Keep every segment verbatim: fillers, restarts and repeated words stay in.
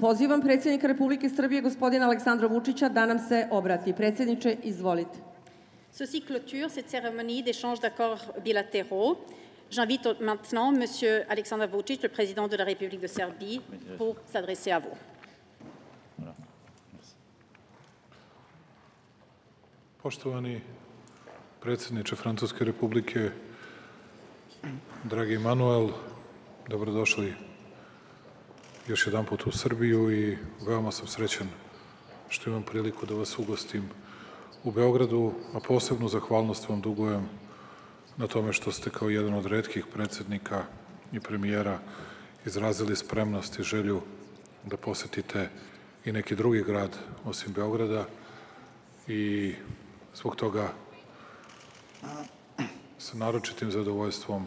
Pozivam predsjednika Republike Srbije, gospodina Aleksandra Vučića, da nam se obrati. Predsjedniče, izvolite. Ceci clôture cette cérémonie d'échange d'accords bilatéraux. J'invite maintenant Monsieur Aleksandar Vučić, le président de la République de Serbie, pour s'adresser à vous. Poštovani predsjedniče Francuske Republike, dragi Manuel, dobrodošli još jedan put u Srbiju i veoma sam srećan što imam priliku da vas ugostim u Beogradu, a posebnu zahvalnost vam dugujem na tome što ste kao jedan od retkih predsjednika i premijera izrazili spremnost i želju da posetite i neki drugi grad osim Beograda i zbog toga sa naročitim zadovoljstvom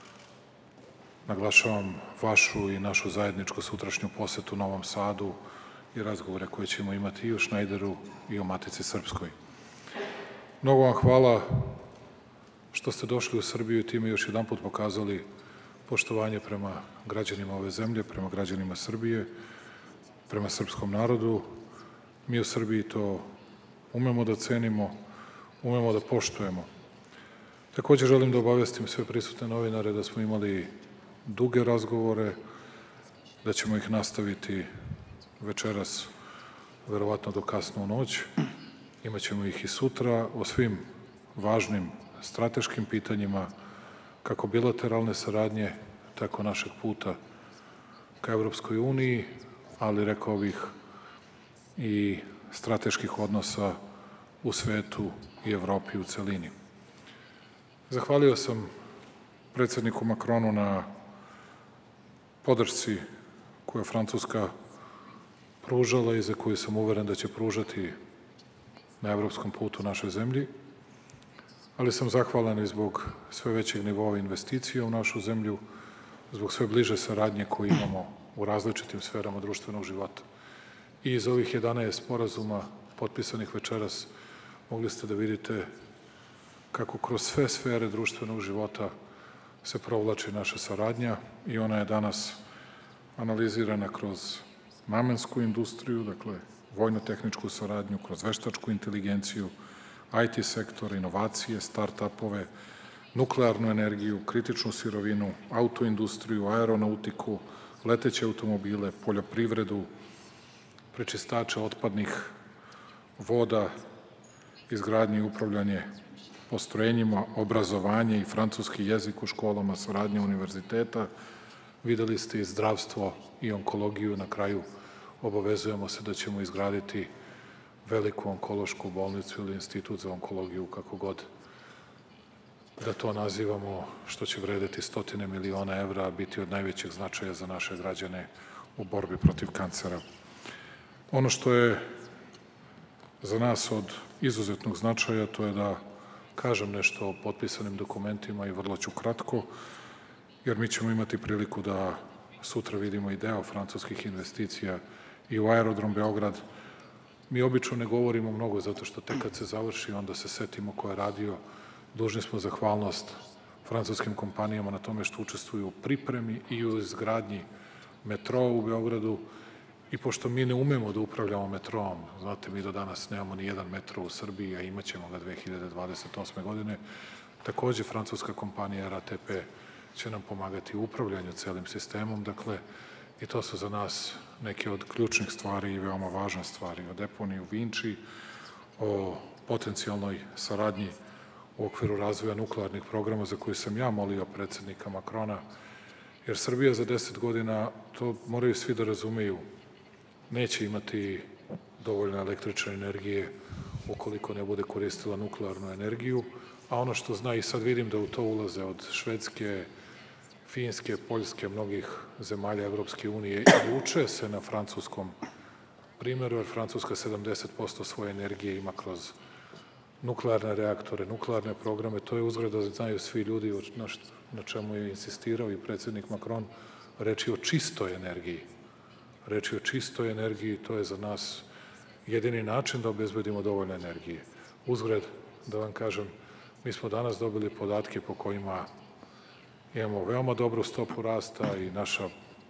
naglašavam vašu i našu zajedničku sutrašnju posetu Novom Sadu i razgovore koje ćemo imati i u Šnajderu i o Matici Srpskoj. Mnogo vam hvala što ste došli u Srbiju i time još jedan put pokazali poštovanje prema građanima ove zemlje, prema građanima Srbije, prema srpskom narodu. Mi u Srbiji to umemo da cenimo, umemo da poštujemo. Takođe želim da obavestim sve prisutne novinare da smo imali duge razgovore, da ćemo ih nastaviti večeras, verovatno do kasno u noć. Imaćemo ih i sutra o svim važnim strateškim pitanjima, kako bilateralne saradnje, tako našeg puta ka Evropskoj uniji, ali rekao bih i strateških odnosa u svetu i Evropi u celini. Zahvalio sam predsedniku Makronu na podršci koju je Francuska pružala i za koju sam uveren da će pružati na evropskom putu našoj zemlji, ali sam zahvalan i zbog sve većeg nivoa investicija u našu zemlju, zbog sve bliže saradnje koju imamo u različitim sferama društvenog života. I iz ovih jedanaest sporazuma potpisanih večeras mogli ste da vidite kako kroz sve sfere društvenog života se provlači naša saradnja i ona je danas analizirana kroz namensku industriju, dakle vojno-tehničku saradnju, kroz veštačku inteligenciju, I T sektor, inovacije, start-upove, nuklearnu energiju, kritičnu sirovinu, autoindustriju, aeronautiku, leteće automobile, poljoprivredu, prečistače otpadnih voda, izgradnje i upravljanje postrojenjima, obrazovanje i francuski jezik u školama, saradnje univerziteta. Videli ste i zdravstvo i onkologiju. Na kraju obavezujemo se da ćemo izgraditi veliku onkološku bolnicu ili institut za onkologiju, kako god da to nazivamo, što će vredeti stotine miliona evra, a biti od najvećeg značaja za naše građane u borbi protiv kancera. Ono što je za nas od izuzetnog značaja, to je da kažem nešto o potpisanim dokumentima i vrlo ću kratko, jer mi ćemo imati priliku da sutra vidimo i deo francuskih investicija i u aerodrom Beograd. Mi obično ne govorimo mnogo zato što tek kad se završi onda se setimo ko je radio. Dužni smo zahvalnost francuskim kompanijama na tome što učestvuju u pripremi i u izgradnji metroa u Beogradu. I pošto mi ne umemo da upravljamo metroom, znate, mi do danas nemamo ni jedan metro u Srbiji, a imaćemo ga dve hiljade dvadeset osme godine, takođe francuska kompanija R A T P će nam pomagati u upravljanju celim sistemom, dakle, i to su za nas neke od ključnih stvari i veoma važne stvari, o deponiji u Vinči, o potencijalnoj saradnji u okviru razvoja nuklearnih programa za koje sam ja molio predsednika Makrona, jer Srbija za deset godina, to moraju svi da razumeju, neće imati dovoljno električne energije ukoliko ne bude koristila nuklearnu energiju, a ono što zna i sad vidim da u to ulaze od Švedske, Finske, Poljske, mnogih zemalja Evropske unije i uče se na francuskom primeru, jer Francuska sedamdeset posto svoje energije ima kroz nuklearne reaktore, nuklearne programe. To je uzgled da znaju svi ljudi na čemu je insistirao i predsednik Makron, reči o čistoj energiji. Reči o čistoj energiji, to je za nas jedini način da obezbedimo dovoljno energije. Uzgled, da vam kažem, mi smo danas dobili podatke po kojima imamo veoma dobru stopu rasta i naša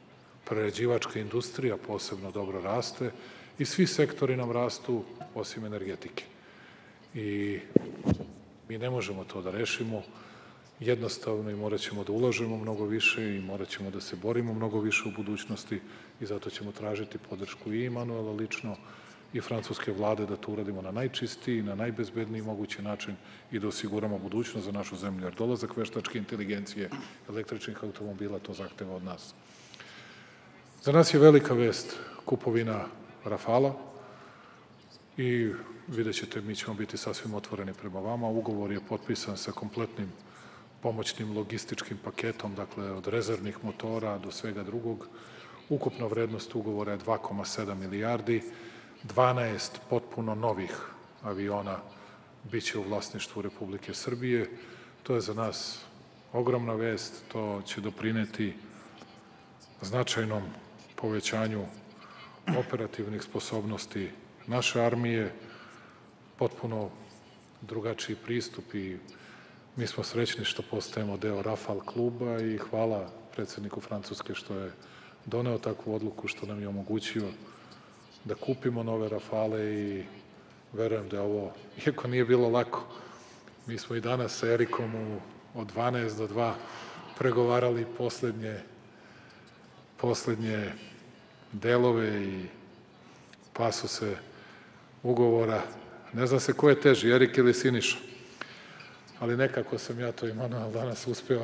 prerađivačka industrija posebno dobro raste i svi sektori nam rastu osim energetike. I mi ne možemo to da rešimo jednostavno i morat ćemo da ulažemo mnogo više i morat ćemo da se borimo mnogo više u budućnosti i zato ćemo tražiti podršku i Emanuela lično i francuske vlade da to uradimo na najčistiji, na najbezbedniji mogući način i da osiguramo budućnost za našu zemlju, jer dolazak veštačke inteligencije, električnih automobila, to zahteva od nas. Za nas je velika vest kupovina Rafala i vidjet ćete, mi ćemo biti sasvim otvoreni prema vama. Ugovor je potpisan sa kompletnim pomoćnim logističkim paketom, dakle od rezervnih motora do svega drugog. Ukupna vrednost ugovora je dva zarez sedam milijardi, dvanaest potpuno novih aviona biće u vlasništvu Republike Srbije. To je za nas ogromna vest, to će doprineti značajnom povećanju operativnih sposobnosti naše armije, potpuno drugačiji pristup i mi smo srećni što postajemo deo Rafal kluba i hvala predsedniku Francuske što je doneo takvu odluku, što nam je omogućio da kupimo nove Rafale i verujem da je ovo, iako nije bilo lako, mi smo i danas sa Erikom u, od dvanaest do dva pregovarali poslednje, poslednje delove i pasuse ugovora. Ne zna se ko je teži, Erik ili Siniša, ali nekako sam ja to i Manuel danas uspeo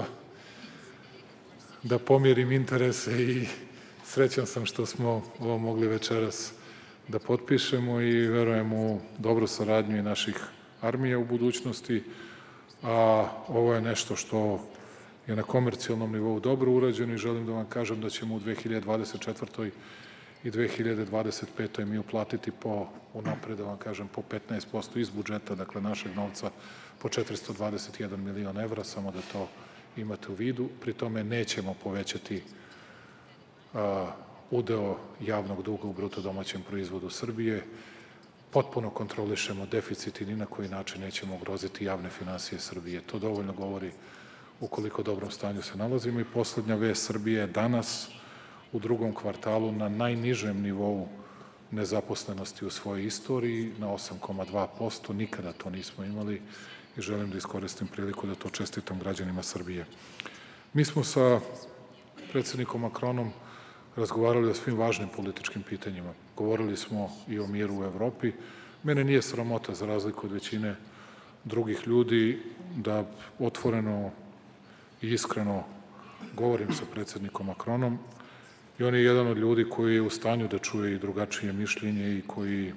da pomirim interese i srećan sam što smo ovo mogli večeras da potpišemo i verujem u dobru saradnju i naših armija u budućnosti, a ovo je nešto što je na komercijalnom nivou dobro urađeno i želim da vam kažem da ćemo u dve hiljade dvadeset četvrtoj i dve hiljade dvadeset petoj mi uplatiti po, unapred da vam kažem, po petnaest posto iz budžeta, dakle našeg novca, po četiristo dvadeset jedan milion evra, samo da to imate u vidu. Pri tome nećemo povećati a, udeo javnog duga u bruto domaćem proizvodu Srbije. Potpuno kontrolišemo deficit i ni na koji način nećemo ugroziti javne finansije Srbije. To dovoljno govori u koliko dobrom stanju se nalazimo. I poslednja vest, Srbije je danas u drugom kvartalu na najnižem nivou nezaposlenosti u svojoj istoriji, na osam zarez dva posto. Nikada to nismo imali i želim da iskoristim priliku da to čestitam građanima Srbije. Mi smo sa predsednikom Makronom razgovarali o svim važnim političkim pitanjima. Govorili smo i o miru u Evropi. Mene nije sramota, za razliku od većine drugih ljudi, da otvoreno i iskreno govorim sa predsednikom Makronom. I on je jedan od ljudi koji je u stanju da čuje i drugačije mišljenje i koji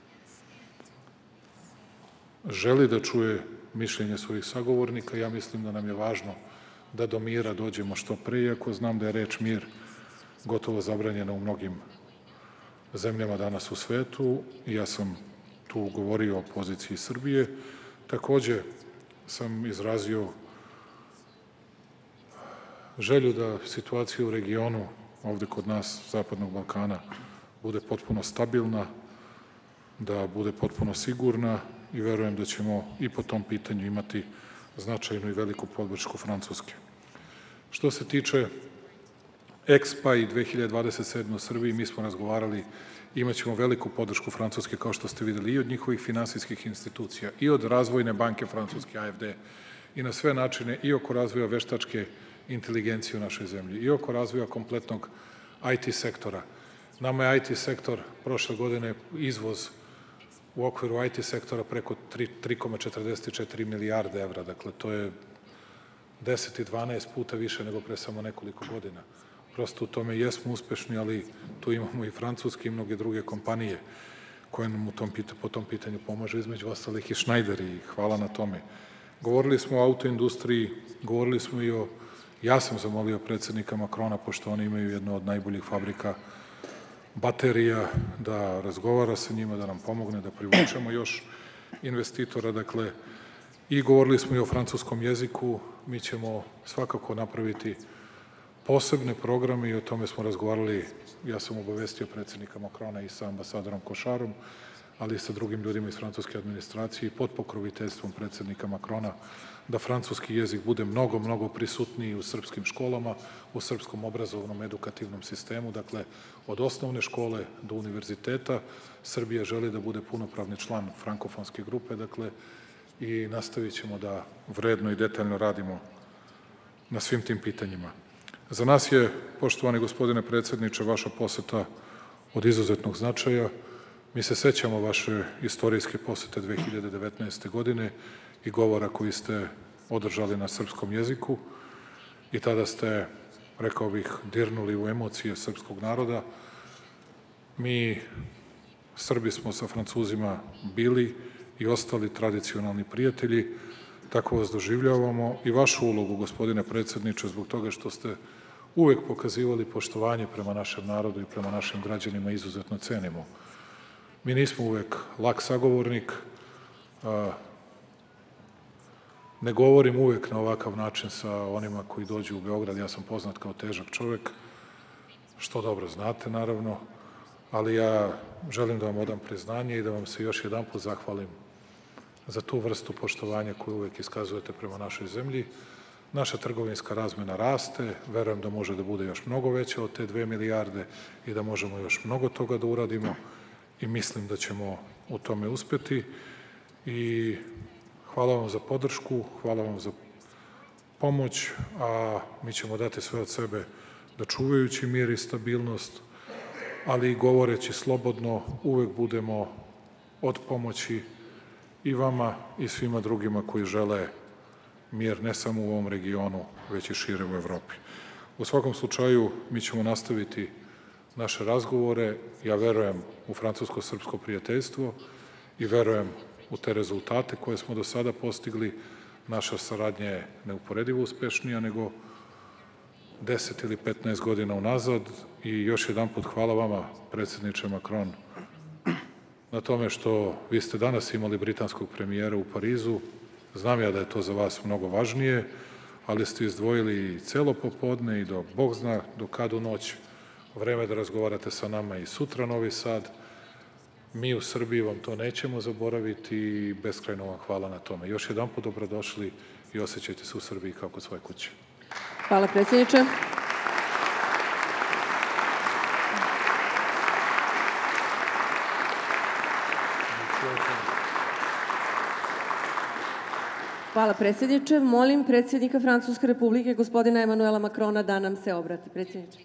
želi da čuje mišljenje svojih sagovornika. Ja mislim da nam je važno da do mira dođemo što pre, iako znam da je reč mir gotovo zabranjena u mnogim zemljama danas u svetu. Ja sam tu govorio o poziciji Srbije. Takođe sam izrazio želju da situacija u regionu, ovde kod nas, Zapadnog Balkana, bude potpuno stabilna, da bude potpuno sigurna i verujem da ćemo i po tom pitanju imati značajnu i veliku podršku Francuske. Što se tiče Ekspa i dve hiljade dvadeset sedme u Srbiji, mi smo razgovarali, imaćemo veliku podršku Francuske, kao što ste videli, i od njihovih finansijskih institucija, i od Razvojne banke Francuske, A F D, i na sve načine, i oko razvoja veštačke inteligencije u našoj zemlji, i oko razvoja kompletnog I T sektora. Nama je I T sektor prošle godine izvoz u okviru I T sektora preko tri zarez četrdeset četiri milijarde evra, dakle to je deset i dvanaest puta više nego pre samo nekoliko godina. Prosto u tome jesmo uspešni, ali tu imamo i francuske i mnoge druge kompanije koje nam u tom, po tom pitanju pomažu, između ostalih i Schneider i hvala na tome. Govorili smo o autoindustriji, govorili smo i o, ja sam zamolio predsednika Makrona, pošto oni imaju jednu od najboljih fabrika baterija, da razgovara sa njima, da nam pomogne, da privučemo još investitora, dakle, i govorili smo i o francuskom jeziku. Mi ćemo svakako napraviti posebne programe i o tome smo razgovarali. Ja sam obavestio predsednika Makrona i sa ambasadorom Košarom ali i sa drugim ljudima iz francuske administracije i pod pokroviteljstvom predsednika Makrona, da francuski jezik bude mnogo, mnogo prisutniji u srpskim školama, u srpskom obrazovnom edukativnom sistemu. Dakle, od osnovne škole do univerziteta Srbija želi da bude punopravni član frankofonske grupe, dakle, i nastavit ćemo da vredno i detaljno radimo na svim tim pitanjima. Za nas je, poštovani gospodine predsedniče, vaša poseta od izuzetnog značaja. Mi se sećamo vaše istorijske posete dve hiljade devetnaeste. godine i govora koji ste održali na srpskom jeziku i tada ste, rekao bih, dirnuli u emocije srpskog naroda. Mi, Srbi, smo sa Francuzima bili i ostali tradicionalni prijatelji, tako vas doživljavamo i vašu ulogu, gospodine predsedniče, zbog toga što ste uvek pokazivali poštovanje prema našem narodu i prema našim građanima, izuzetno cenimo. Mi nismo uvek lak sagovornik, ne govorim uvek na ovakav način sa onima koji dođu u Beograd, ja sam poznat kao težak čovek, što dobro znate, naravno, ali ja želim da vam odam priznanje i da vam se još jedan put zahvalim za tu vrstu poštovanja koju uvek iskazujete prema našoj zemlji. Naša trgovinska razmena raste, verujem da može da bude još mnogo veća od te dve milijarde i da možemo još mnogo toga da uradimo i mislim da ćemo u tome uspeti. I hvala vam za podršku, hvala vam za pomoć, a mi ćemo dati sve od sebe da čuvajući mir i stabilnost, ali i govoreći slobodno, uvek budemo od pomoći i vama i svima drugima koji žele mir ne samo u ovom regionu, već i šire u Evropi. U svakom slučaju, mi ćemo nastaviti naše razgovore. Ja verujem u francusko-srpsko prijateljstvo i verujem u te rezultate koje smo do sada postigli. Naša saradnja je neuporedivo uspešnija nego deset ili petnaest godina unazad i još jedan put hvala vama, predsedniče Makron, na tome što vi ste danas imali britanskog premijera u Parizu. Znam ja da je to za vas mnogo važnije, ali ste izdvojili i celo popodne i do Bog zna do kad u noć vreme da razgovarate sa nama i sutra Novi Sad. Mi u Srbiji vam to nećemo zaboraviti i beskrajno vam hvala na tome. Još jedan put dobrodošli i osjećajte se u Srbiji kao kod svoje kuće. Hvala, predsjedniče. Hvala, predsjedniče. Molim predsjednika Francuske republike, gospodina Emanuela Makrona, da nam se obrati. Predsjedniče.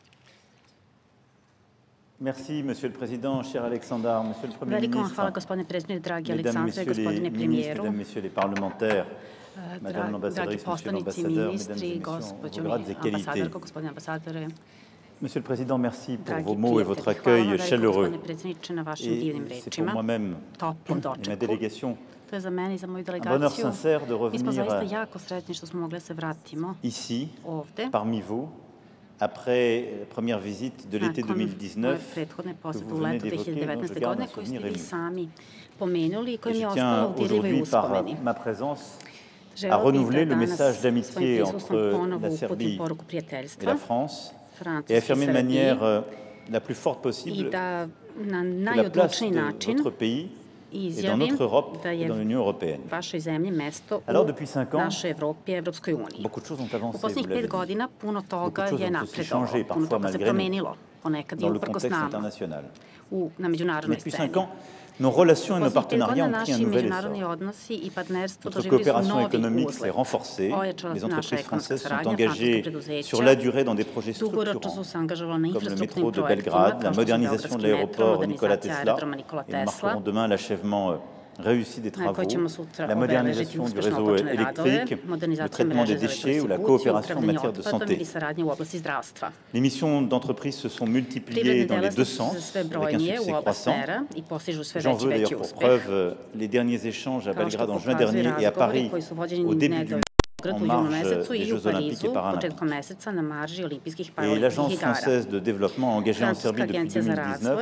Merci, Monsieur le Président, cher Alexandre, Monsieur le Premier ministre, Hvala, gospodine predsjedniče, dragi Mesdames, Aleksandre, Messieurs les gospodine ministres, premijeru, Mesdames, Messieurs les parlementaires, Madame dragi l'ambassadrice, Monsieur poslanici, l'ambassadeur, Mesdames et ministri, Messieurs, gospođo vos grades et qualités. ambasadorko, gospodine ambasadore, Monsieur le Président, merci pour dragi vos mots et votre prijatelji, hvala accueil veliko, chaleureux. gospodine predsjedniče, na vašim divnim Et c'est pour rečima, moi-même toplom et ma dočeku. délégation To je za mene i za moju un bonheur delegaciju. sincère de Mi smo zaista revenir jako sretni što smo mogli da se vratimo ici, ovde. parmi vous, après la première visite de l'été Nakon deux mille dix-neuf moje prethodne que posete vous u venez leto d'évoquer, dont je dve hiljade devetnaeste. garde godine, un koju souvenir ste vi ému. sami pomenuli i Et koji mi je je tiens ostalo u dirljivoj aujourd'hui par uspomeni. ma présence à Želeo bih renouveler da le danas message svojim d'amitié prisustvom entre ponovo la uputim Serbie poruku et prijateljstva la France et Francuske i affirmer de Srbiji manière euh, la plus forte i possible da na que la place najodlučniji de način votre pays est dans izjavim notre Europe da et dans je l'Union européenne. vašoj zemlji mesto Alors, u depuis cinq ans, našoj Evropi i Evropskoj uniji. Beaucoup de choses ont U avancé, vous poslednjih l'avez pet dit, godina puno toga Beaucoup de choses je ont aussi napredovalo, changé, puno parfois toga se malgré nous, promenilo, ponekad i dans le uprkos contexte nama, international. u, na Mais međunarodnoj depuis sceni. cinq ans, nos relations et nos U poslednjih pet partenariats godina ont pris un naši nouvel međunarodni essor. odnosi i partnerstvo Notre doživjeli su coopération novi économique s'est uzlet. renforcée. Ojačala Les se naša entreprises ekonomska françaises sont saradnja, francuska engagées preduzeća sur la durée dans des projets dugoročno su structurants, se angažovala na comme le infrastrukturnim métro de projektima, Belgrade, la kao što su modernisation de Beogradski metro, l'aéroport Nikola modernizacija Tesla, aerodroma Nikola et nous Tesla, marquerons demain l'achèvement euh, réussi des na travaux, koji ćemo sutra la obeležiti modernisation du uspešno réseau okončane radove, électrique, le modernizacija traitement des mreže za déchets ou la elektrodistribuciju, coopération en upravljanje matière de otpadom santé. ili saradnje u oblasti zdravstva. Les missions d'entreprise se sont multipliées Privredne dans les deux delatnosti sens, su sve avec un brojnije succès u oba croissant. smera i postižu sve J'en veći veux veći d'ailleurs pour uspeh. preuve euh, les derniers échanges à Kao što Belgrade en juin pokazuju dernier et à razgovori Paris koji su vođeni au début nedeljom du u en junu marge mesecu des i u Jeux olympiques Parizu et paralympiques. početkom meseca na marži olimpijskih i Et paralimpijskih l'Agence igara. française de développement engagée en Francuska Serbie depuis agencija za deux mille razvoj dix-neuf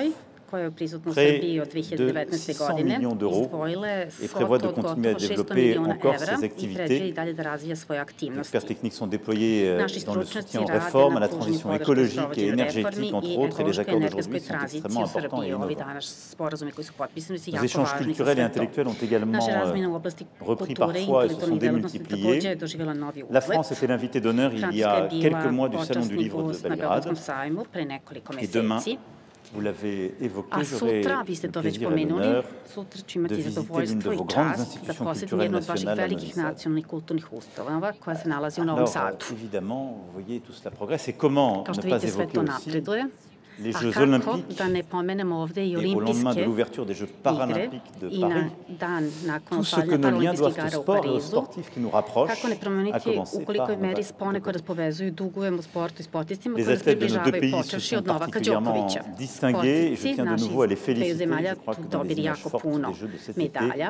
koje je prisutno u près Srbiji od dve hiljade de devetnaeste six cents godine, millions d'euros izdvojile et prévoit svotu de od continuer à gotovo šesto développer miliona encore evra ses i predviđa i activités. dalje da razvija svoje Les aktivnosti. experts techniques sont déployés euh, Naši dans le stručnjaci soutien aux rade réformes, à na la pružanju transition podrške écologique et sprovođenju énergétique, reformi entre i autres, et les ekološkoj accords energetskoj d'aujourd'hui sont tranziciji extrêmement u importants et Srbiji. Ovi innovants. danas sporazumi koji su potpisani su Les jako échanges važni za culturels et sve to. intellectuels ont également Naše euh, razmjene u oblasti repris kulture i parfois et se sont intelektualnih delatnosti takođe je démultipliées. doživjela novi La uzlet. France était l'invité d'honneur il y Francuska je a bila quelques mois du Salon du počasni Livre de gost na Belgrade. Beogradskom sajmu pre nekoliko Et demain, meseci. vous l'avez évoqué, A j'aurai sutra, vi ste le to već plaisir et pomenuli, l'honneur sutra ću de imati visiter l'une zadovoljstvo de i vos grandes čast da institutions posetim culturelles jednu od vaših nationales à velikih Novi Sad. nacionalnih kulturnih ustanova koja se nalazi u Novom Alors, Sadu. évidemment, vous voyez, tout cela progresse. Et comment Kao ne što pas vidite, sve évoquer to aussi napreduje. les A Jeux kako olympiques da ne pomenemo ovde i et au lendemain de olimpijske l'ouverture des Jeux igre paralympiques de i na Paris, dan nakon tout ce que otvaranja nos liens paraolimpijskih doivent au igara u sport et aux Parizu. sportifs qui nous rapprochent, Kako ne à promeniti commencer u par kolikoj meri Novak ponekad nas Djokovic. povezuju, dugujemo sportu i sportistima Les koji nas athlètes de nos deux približavaju, pays se počevši od sont Novaka particulièrement Đokovića. distingués et je Sportisti tiens de nouveau à les naših dveju féliciter. zemalja Je crois que dans les dobili images jako fortes puno des Jeux de cet été, medalja.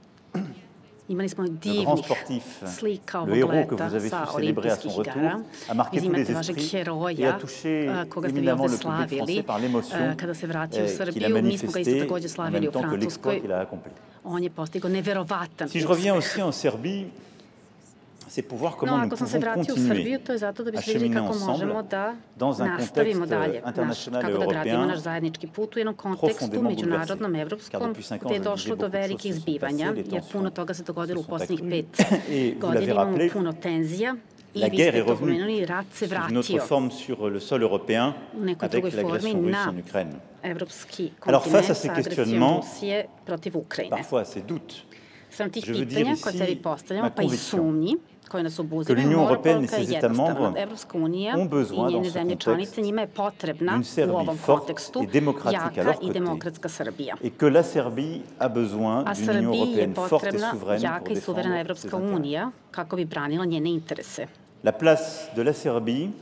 Imali smo le grand divnih sportif, slika le ovog héros que leta vous avez sa su célébrer à son olimpijskih retour, igara. a marqué Vi tous les imate vašeg esprits et a heroja touché a, koga ste vi éminemment ovde le public français slavili par l'émotion a, kada se vratio u eh, qu'il a Srbiju. Mi smo ga isto manifestée takođe en slavili même u temps que l'exploit Francuskoj. qu'il a accompli. On je postigao neverovatan Si je reviens uspeh. aussi en Serbie, c'est pour voir No, comment nous ako sam se pouvons vratio u Srbiju, continuer to je zato da à bismo vidjeli cheminer kako ensemble možemo da dans un nastavimo contexte dalje, naš, international et kako da gradimo européen naš zajednički put u jednom kontekstu profondément međunarodnom, bouleversé. evropskom, Car depuis cinq ans, gde je je došlo disais, do beaucoup de velikih choses se sont zbivanja, passées, les jer tensions puno toga se dogodilo u se sont poslednjih accrues. pet Et vous godina, l'avez imamo rappelé, puno tenzija i la vi guerre ste est to revenue pomenuli, rat se sous une autre vratio forme sur le sol européen u nekoj avec drugoj formi l'agression russe na en Ukraine. evropski Alors, face à kontinent ces sa agresijom questionnements, Rusije protiv Ukrajine. parfois à ces doutes, Sam tih je veux pitanja dire koje ici se vi postavljamo, ma pa i conviction sumnji koje nas que obuzimaju, l'Union moja européenne et poruka je ses États jednostavna. membres Evropska unija ont besoin, i dans njene ce zemlje contexte, članice, njima je potrebna d'une u Serbie ovom forte kontekstu et démocratique à jaka leur i côté. demokratska Srbija. et que la Serbie a besoin A d'une Union Srbiji je européenne forte et potrebna souveraine jaka pour i suverena défendre ses Evropska intérêts. unija kako bi branila njene interese. La place de la Serbie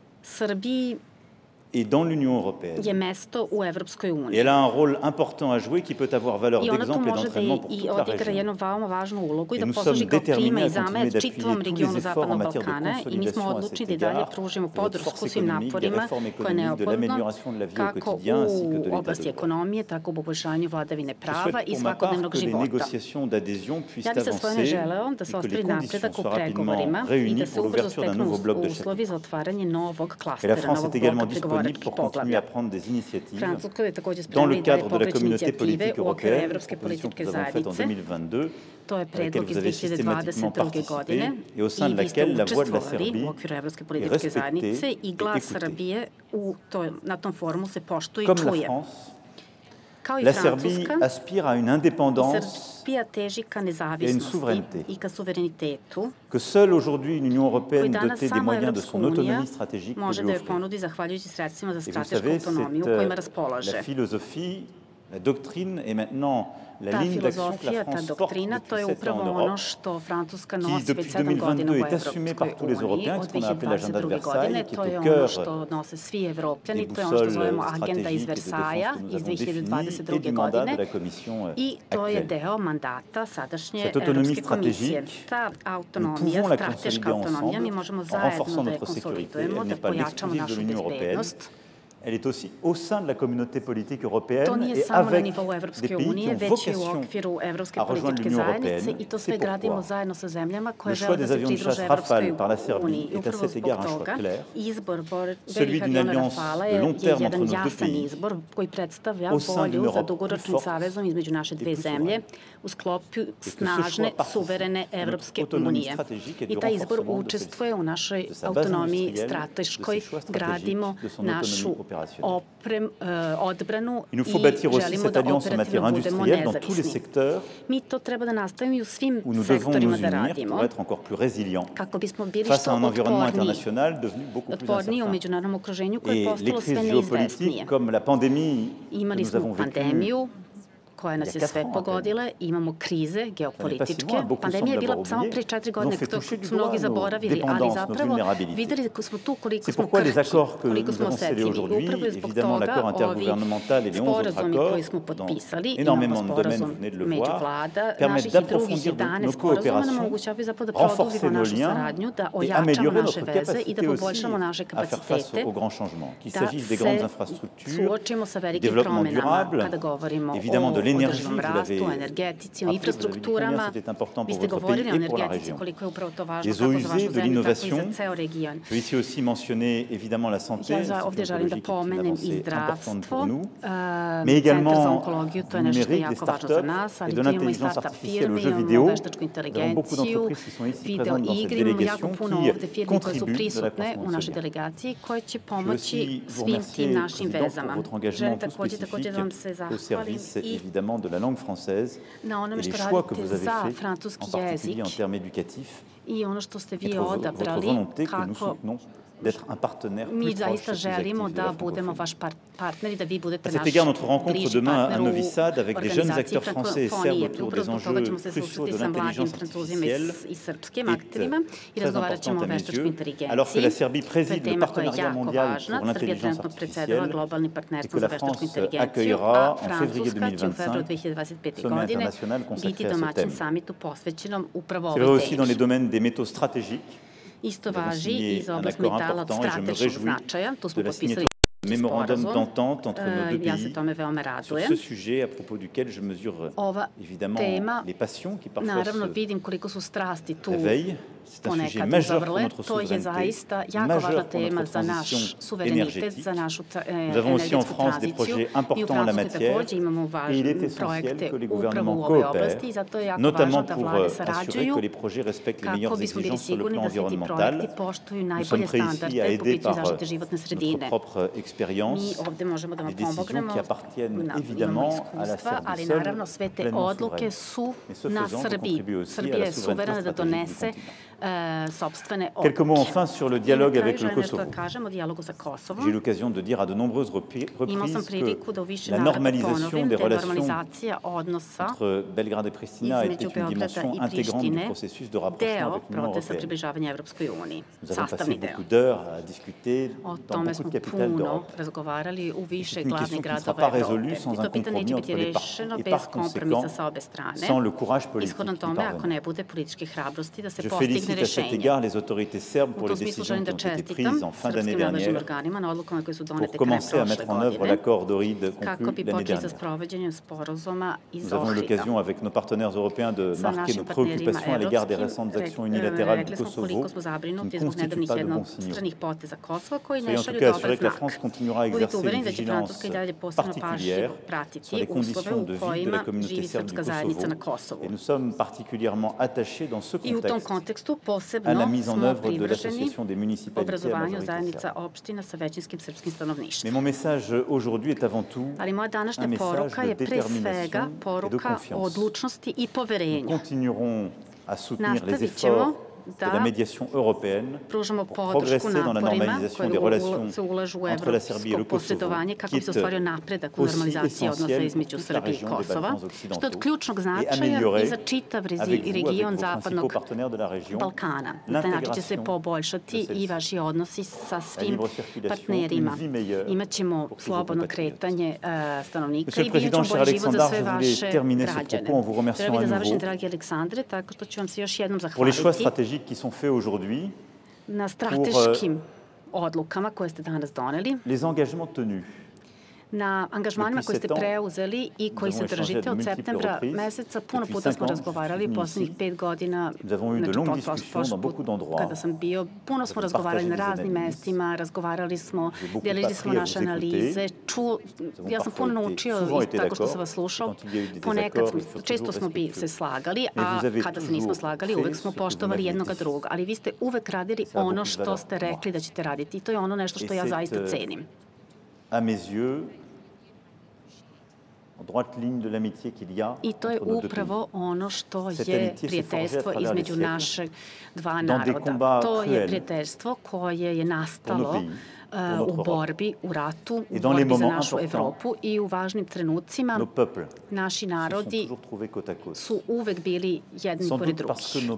Srbiji est dans l'Union européenne. je mesto u Evropskoj Et uniji. elle a un rôle important à jouer qui peut avoir valeur I ona tu d'exemple et može da d'entraînement pour i toute la odigra région. jednu veoma važnu ulogu i Et da nous posluži sommes kao prima déterminés i à continuer zamet d'appuyer čitavom tous les regionu efforts en Zapadnog matière de Balkana i mi smo consolidation à odlučni cet da i dalje égard, pružimo de notre podršku force svim économique, des naporima réformes koje je économiques, de neophodno l'amélioration de la vie au kako quotidien ainsi que de u l'état oblasti de droit. ekonomije, tako u poboljšanju vladavine Je prava souhaite i pour ma part svakodnevnog que les života. négociations d'adhésion Ja puissent bih sa svoje avancer želeo da et se que les ostvari conditions napredak u soient rapidement pregovorima i réunies da se pour ubrzo l'ouverture d'un steknu nouveau bloc de uslovi za chapitres. otvaranje novog Et la klastera, France novog est également bloka disponible pregovaračkih pour continuer poglavlja. à prendre des initiatives Francuska je takođe dans spremna le i dalje cadre de la pokreće communauté inicijative politique u okviru européenne, Evropske proposition que političke nous avons faite en zajednice. deux mille vingt-deux, To je à laquelle predlog vous iz avez systématiquement dve hiljade dvadeset druge participé godine et au sein de i vi ste laquelle la voix de la učestvovali Serbie u okviru Evropske est političke respectée zajednice i et glas écoutée. Srbije u toj, na tom forumu se poštuje i Comme la čuje. France, Kao i la Serbie Francuska, aspire à une indépendance Srbija teži ka nezavisnosti souveraineté. i ka suverenitetu, que seule aujourd'hui une Union koji européenne danas dotée des samo moyens de Evropska son unija autonomie stratégique peut može lui da je offrir. ponudi zahvaljujući sredstvima za Et vous stratešku savez, autonomiju c'est kojima euh, raspolaže. la philosophie, la doctrine et maintenant la Ta ligne d'action que la filozofija, ta France porte doktrina, to depuis je sept ans upravo en ono Europe, što Francuska qui nosi već depuis sedam godina u deux mille vingt-deux est assumée par tous les Evropskoj uniji Européens, od ce qu'on a appelé l'agenda de dve hiljade dvadeset druge godine. Versailles, qui To est je au ono cœur što nose svi Evropljani, des to je ono što boussoles zovemo agenda iz stratégiques et de Versaja défense que nous iz avons dve hiljade dvadeset définies et druge du mandat godine de la Commission euh, i to je actuelle. deo mandata sadašnje Cette autonomie Evropske komisije. stratégique, Ta nous autonomija, pouvons la strateška consolider autonomija, mi ensemble možemo en zajedno renforçant da je notre sécurité. konsolidujemo, Elle da n'est pas pojačamo l'exclusive de našu l'Union européenne. bezbednost. Elle est aussi au sein de la communauté politique To européenne nije et samo na avec nivou des Evropske pays qui unije, ont već i u vocation okviru Evropske à rejoindre političke l'Union zajednice européenne. i to C'est sve gradimo pourquoi zajedno sa zemljama koje le choix žele da des se avions de pridruže chasse Rafale Evropskoj par la Serbie uniji. I est à upravo cet zbog égard un choix toga clair. izbor bor- Celui velikih d'une aviona alliance Rafala de je, long je terme jedan entre nos deux jasan pays izbor koji predstavlja au sein d'une volju za Europe dugoročnim plus forte savezom između naše et dve plus zemlje souveraine. u sklopu ce snažne, choix participe suverene de notre Evropske autonomie unije. stratégique et I du taj izbor renforcement de učestvuje u našoj de sa base autonomiji industrielle, strateškoj, de ses choix stratégiques, gradimo de son našu autonomie opérationnelle. oprem, e, odbranu Il nous faut i bâtir aussi želimo cette da alliance en matière operativno budemo industrielle dans tous les nezavisni. secteurs Mi to treba da nastavimo i u svim où nous devons sektorima nous da unir radimo pour être encore plus résilients kako bismo bili face što à un environnement otporniji, international devenu beaucoup plus otporniji u incertain. međunarodnom okruženju koje je Et les postalo sve crises neizvesnije. géopolitiques comme la pandémie que Imali nous smo avons vécue pandemiju koje nas je sve pogodile, imamo krize geopolitičke. Pandemija je bila samo pre četiri godine, to su mnogi zaboravili, ali zapravo videli smo tu koliko smo krhki, koliko smo osetljivi. Upravo je zbog toga ovi sporazumi koji smo potpisali, imamo sporazum među vlada, naših i drugih jedanaest sporazuma nam omogućavaju zapravo da produbimo našu saradnju, da ojačamo naše veze i da poboljšamo naše kapacitete, da se suočimo sa velikim promenama kada govorimo o održivom rastu, o energetici, o infrastrukturama. Vi ste govorili o energetici, koliko je upravo to važno kako za vašu zemlju, tako i za ceo region. Ja ovdje želim da pomenem i zdravstvo, centar za onkologiju, to je nešto što je jako važno za nas, ali tu imamo i start-up firme, imamo veštačku inteligenciju, video igre, imamo jako puno ovdje firme koje su prisutne u našoj delegaciji, koje će pomoći svim tim našim vezama. Želim također, također da vam se zahvalim i na onome što radite za francuski jezik i ono što ste vi odabrali kako mi zaista želimo da budemo vaš partner i da vi budete naš bliži partner u organizaciji frankofonije. Upravo zbog toga ćemo se susreti sa mladim Francuzima i srpskim akterima i razgovarat ćemo o veštačkoj inteligenciji. To je tema koja je jako važna. Srbija trenutno predsedava globalnim partnerstvom za veštačku inteligenciju, a Francuska će u februaru dve hiljade dvadeset pete. godine biti domaćin samitu posvećenom upravo ovoj temi. Isto važi i za oblast metala od strateškog značaja. Tu smo potpisali sporazum. Ja se tome veoma radujem. Ova tema, naravno vidim koliko su strasti tu ponekad uzavrle. To je zaista jako važna tema za naš suverenitet, za našu energetsku tranziciju. Mi u Francuskoj također imamo važne projekte upravo u ovoj oblasti i zato je jako važno da vlade sarađuju kako bismo bili sigurni da svi ti projekti poštuju najbolje standarde po pitanju zaštite životne sredine. Mi ovdje možemo da vam pomognemo, imamo iskustva, ali naravno sve te odluke su na Srbiji. Srbija je suverena da donese sopstvene odluke. Quelques mots enfin sur le dialogue avec le Kosovo. J'ai eu l'occasion de dire à de nombreuses reprises que la normalisation des relations entre Belgrade et Pristina était une dimension intégrante du processus de rapprochement avec l'Union européenne. Nous avons passé beaucoup d'heures à discuter dans beaucoup de capitales d'Europe. C'est une question qui ne sera pas résolue sans un compromis entre les parties et par conséquent sans le courage politique d'y parvenir. Je félicite à cet égard les autorités serbes pour les décisions qui ont été prises en fin d'année dernière pour commencer à mettre en œuvre l'accord d'Ohrid conclu l'année dernière. Nous avons eu l'occasion avec nos partenaires européens de marquer nos préoccupations à l'égard des récentes actions unilatérales du Kosovo qui ne constituent pas de bons signaux. Soyez en tout cas assurés que la France continuera à exercer une vigilance particulière sur les conditions de vie de la communauté serbe du Kosovo et nous sommes particulièrement attachés dans ce contexte à la mise en œuvre de l'association des municipalités à majorité serbe. Mais mon message aujourd'hui est avant tout un message de détermination et de confiance. Nous continuerons à soutenir les efforts de la médiation européenne pour progresser dans la normalisation des relations entre la Serbie et le Kosovo, qui est aussi essentielle pour la région des Balkans occidentaux, et améliorer avec vous, avec vos principaux partenaires de la région, l'intégration de celle-ci, la libre circulation, une vie meilleure pour tous vos compatriotes. Monsieur le Président, cher Alexandar, je voulais terminer ce propos en vous remerciant à nouveau pour les choix stratégiques qui sont faits aujourd'hui pour les engagements tenus. Na angažmanima koje ste preuzeli i koji se držite od septembra meseca. Puno puta smo razgovarali, posljednjih pet godina, kada sam bio, puno smo razgovarali na raznim mestima, razgovarali smo, delili smo naše analize, ja sam puno naučio tako što sam vas slušao. Ponekad, često smo se slagali, a kada se nismo slagali, uvek smo poštovali jednoga druga. Ali vi ste uvek radili ono što ste rekli da ćete raditi i to je ono nešto što ja zaista cenim. À mes yeux, en droite ligne de l'amitié qu'il y a I to je upravo ono što je prijateljstvo između našeg dva naroda. To je prijateljstvo koje je nastalo u borbi, u ratu, u borbi za našu Evropu i u važnim trenucima naši narodi su uvek bili jedni pored drugih.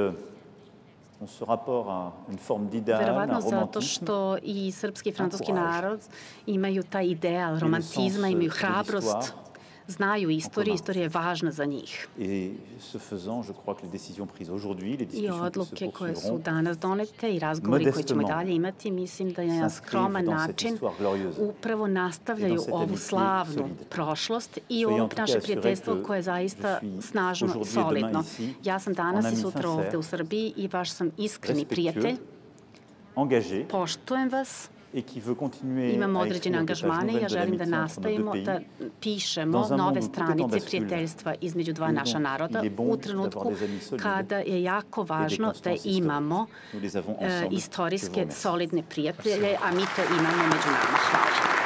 Verovatno zato što i srpski i francuski narod imaju taj ideal romantizma, imaju hrabrost, znaju istoriju, istorija je važna za njih. I odluke koje su danas donete i razgovori koje ćemo dalje imati, mislim da je na skroman način upravo nastavljaju ovu slavnu prošlost i ovog naše prijateljstvo koje je zaista snažno, solidno. Ja sam danas i sutra ovde u Srbiji i vaš sam iskreni prijatelj. Poštujem vas. Imamo određene angažmane i ja želim da nastavimo da pišemo nove stranice prijateljstva između dva naša naroda u trenutku kada je jako važno da imamo istorijske, solidne prijatelje, a mi to imamo među nama. Hvala.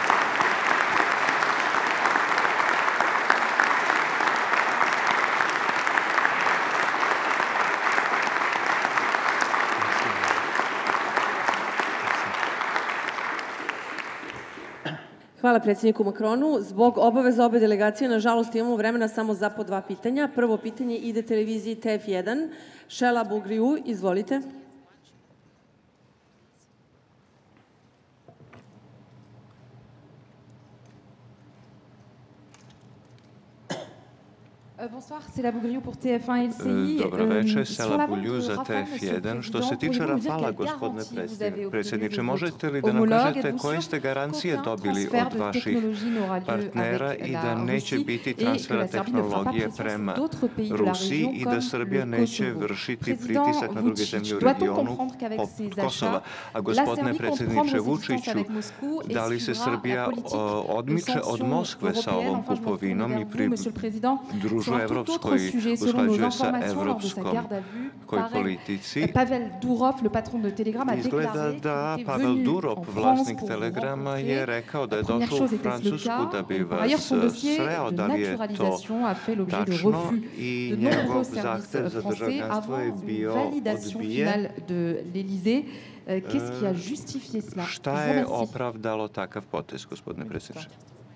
Hvala predsjedniku Makronu. Zbog obaveza obe delegacije, nažalost, imamo vremena samo za po dva pitanja. Prvo pitanje ide televiziji T F jedan. Šela Bugriu, izvolite. Dobro večer, Sela Bulju za T F jedan. Što se tiče Rafala, gospodine predsjedniče, možete li da nam kažete koje ste garancije dobili od vaših partnera i da neće biti transfera tehnologije prema Rusiji i da Srbija neće vršiti pritisak na druge zemlje u regionu poput Kosova? A gospodine predsjedniče Vučiću, da li se Srbija odmiče od Moskve sa ovom kupovinom i pridružuje evropskoj, usklađuje sa evropskoj politici? Izgleda da Pavel Durov, vlasnik Telegrama, je rekao da je došao u Francusku da bi vas sreo. Da li je to tačno? I njegov zahtev za državljanstvo je bio odbijen. Šta je opravdalo takav potez, gospodine predsjedniče?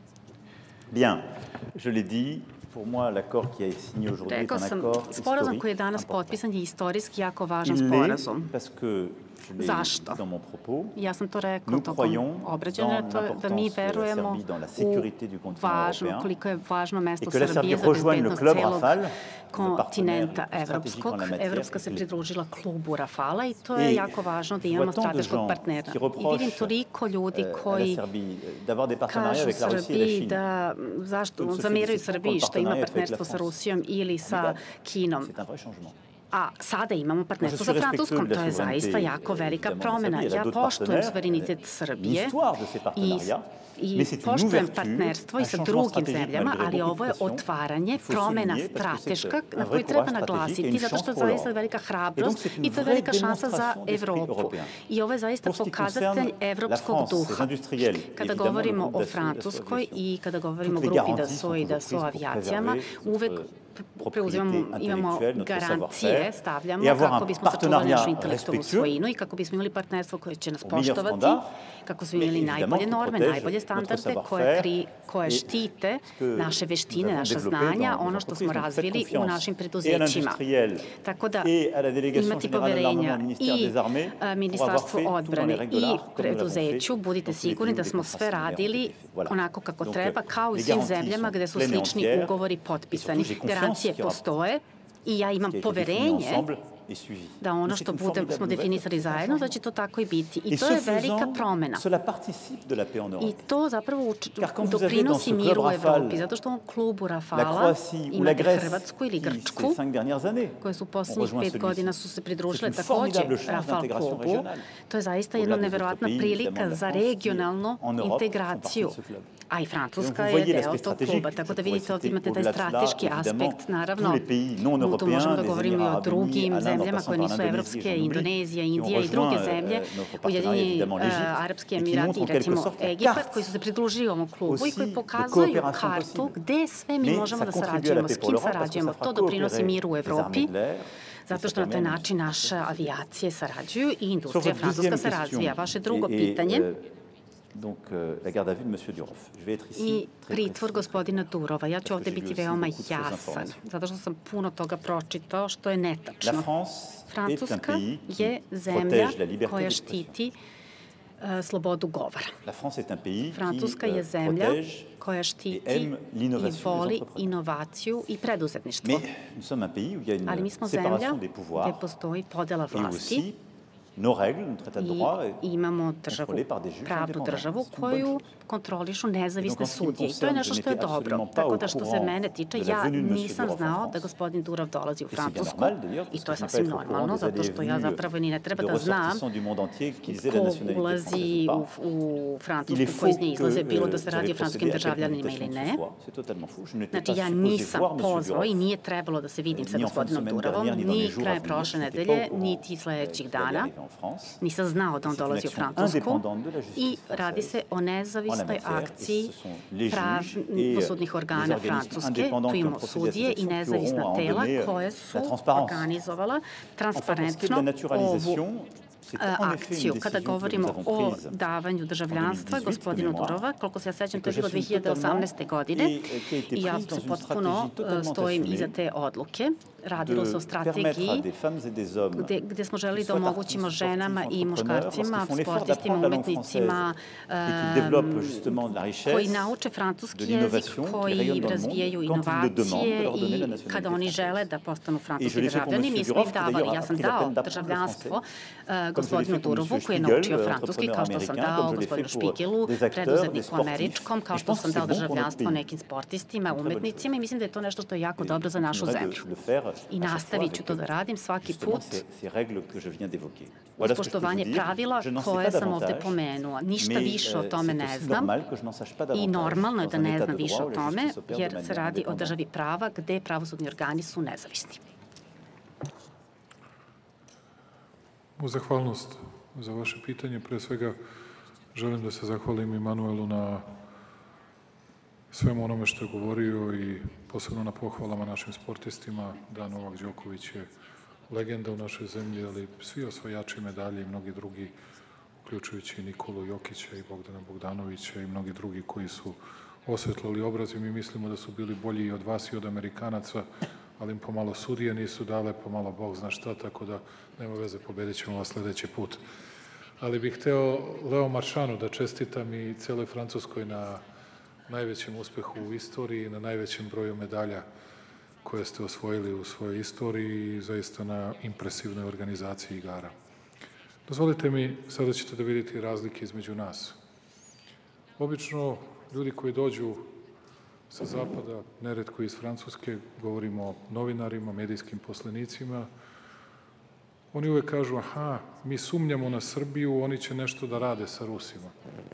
Bien, je l'ai dit, pour moi, l'accord qui est signé aujourd'hui est un accord historique. Sporazum koji je danas potpisan je istorijski jako važan sporazum. Parce que Zašto? Ja sam to rekao tokom obraćanja, da mi verujemo u važno, koliko je važno mesto Srbije za bezbednost celog kontinenta evropskog. Evropska se pridružila klubu Rafala i to je jako važno da imamo strateškog partnera. I vidim toliko ljudi koji kažu Srbiji da, zašto, zameraju Srbiji što ima partnerstvo sa Rusijom ili sa Kinom. A sada imamo partnerstvo sa Francuskom. To je zaista jako velika promena. Ja poštujem suverenitet Srbije i poštujem partnerstvo i sa drugim zemljama, ali ovo je otvaranje, promena strateška na koju treba naglasiti, zato što je zaista velika hrabrost i to je velika šansa za Evropu. I ovo je zaista pokazatelj evropskog duha. Kada govorimo o Francuskoj i kada govorimo o grupi Dassault i Dassault avijacijama, uvek preuzimamo, imamo garancije, stavljamo kako bismo sačuvali našu intelektualnu svojinu i kako bismo imali partnerstvo koje će nas poštovati, kako smo imali najbolje norme, najbolje standarde koje štite naše veštine, naša znanja, ono što smo razvili u našim preduzećima. Tako da imati poverenja i Ministarstvu odbrane i preduzeću, budite sigurni da smo sve radili onako kako treba, kao i svim zemljama gde su slični ugovori potpisani. Garancije postoje i ja imam poverenje da ono što smo definisali zajedno, da će to tako i biti. I to je velika promena. I to zapravo doprinosi miru u Evropi, zato što u klubu Rafala imate Hrvatsku ili Grčku, koje su u poslednjih pet godina su se pridružile takođe Rafal klubu. To je zaista jedna neverovatna prilika za regionalnu integraciju. A i Francuska je deo tog kluba, tako da vidite ovdje imate taj strateški aspekt. Naravno, tu možemo da govorimo i o drugim zemljama koje nisu evropske, Indonezija, Indija i druge zemlje, Ujedinjeni Arapski Emirati i recimo Egipat, koji su se pridružili ovom klubu i koji pokazuju kartu gde sve mi možemo da sarađujemo, s kim sarađujemo. To doprinosi miru u Evropi, zato što na taj način naše avijacije sarađuju i industrija francuska se razvija. Vaše drugo pitanje I pritvor gospodina Durova. Ja ću ovde biti veoma jasan, zato što sam puno toga pročitao što je netačno. Francuska je zemlja koja štiti slobodu govora. Francuska je zemlja koja štiti i voli inovaciju i preduzetništvo. Ali mi smo zemlja gde postoji podela vlasti i imamo državu, pravnu državu koju kontrolišu nezavisne sudije. I to je nešto što je dobro. Tako da što se mene tiče, ja nisam znao da gospodin Durov dolazi u Francusku i to je sasvim normalno, zato što ja zapravo ni ne treba da znam ko ulazi u Francusku, ko iz nje izlaze, bilo da se radi o francuskim državljanima ili ne. Znači, ja nisam pozvao i nije trebalo da se vidim sa gospodinom Durovom, ni krajem prošle nedelje, niti sledećih dana. Nisam znao da on dolazi u Francusku i radi se o nezavisnoj akciji pravosudnih organa Francuske. Tu imamo sudije i nezavisna tela koje su organizovala transparentno ovu akciju. Kada govorimo o davanju državljanstva gospodinu Durova, koliko se ja sećam, to je bilo dve hiljade osamnaeste. godine i ja se potpuno stojim iza te odluke. Radilo se o strategiji gde smo želeli da omogućimo ženama i muškarcima, sportistima, umetnicima koji nauče francuski jezik, koji razvijaju inovacije i kada oni žele da postanu francuski državljani, mi smo ih davali. Ja sam dao državljanstvo gospodinu Durovu koji je naučio francuski, kao što sam dao gospodinu Špigelu, preduzetniku američkom, kao što sam dao državljanstvo nekim sportistima, umetnicima i mislim da je to nešto što je jako dobro za našu zemlju. I nastavit ću to da radim svaki put uz poštovanje pravila koje sam ovde pomenula. Ništa više o tome ne znam i normalno je da ne znam više o tome jer se radi o državi prava gde pravosudni organi su nezavisni. U zahvalnost za vaše pitanje, pre svega želim da se zahvalim i Manuelu na svemu onome što je govorio i posebno na pohvalama našim sportistima. Da, Novak Đoković je legenda u našoj zemlji, ali svi osvajači medalje i mnogi drugi, uključujući i Nikolu Jokića i Bogdana Bogdanovića i mnogi drugi koji su osvetlali obraz i mi mislimo da su bili bolji i od vas i od Amerikanaca, ali im pomalo sudije nisu dale, pomalo Bog zna šta, tako da nema veze, pobedit ćemo vas sledeći put. Ali bih hteo Leo Maršanu da čestitam i celoj Francuskoj na najvećem uspehu u istoriji i na najvećem broju medalja koje ste osvojili u svojoj istoriji i zaista na impresivnoj organizaciji igara. Dozvolite mi, sada ćete da vidite razlike između nas. Obično, ljudi koji dođu sa zapada, neretko iz Francuske, govorimo o novinarima, medijskim poslenicima, oni uvek kažu, aha, mi sumnjamo na Srbiju, oni će nešto da rade sa Rusima.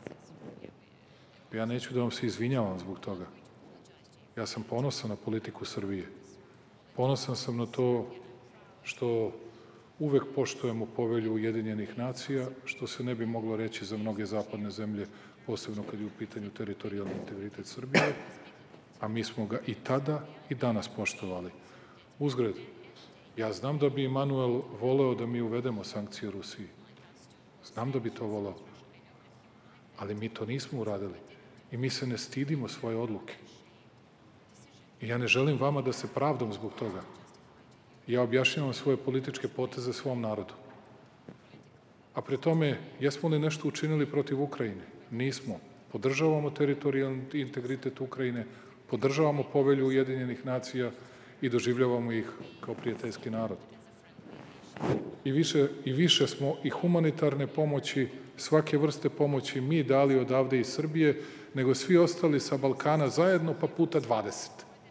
Ja neću da vam se izvinjavam zbog toga. Ja sam ponosan na politiku Srbije. Ponosan sam na to što uvek poštujemo povelju Ujedinjenih nacija, što se ne bi moglo reći za mnoge zapadne zemlje, posebno kad je u pitanju teritorijalni integritet Srbije, a mi smo ga i tada i danas poštovali. Uzgred, ja znam da bi Emanuel voleo da mi uvedemo sankcije Rusiji. Znam da bi to voleo. Ali mi to nismo uradili. I mi se ne stidimo svoje odluke. I ja ne želim vama da se pravdam zbog toga. Ja objašnjavam svoje političke poteze svom narodu. A pre tome, jesmo li nešto učinili protiv Ukrajine? Nismo. Podržavamo teritorijalni integritet Ukrajine, podržavamo povelju Ujedinjenih nacija i doživljavamo ih kao prijateljski narod. I više, i više smo i humanitarne pomoći, svake vrste pomoći mi dali odavde iz Srbije, nego svi ostali sa Balkana zajedno, pa puta dvadeset.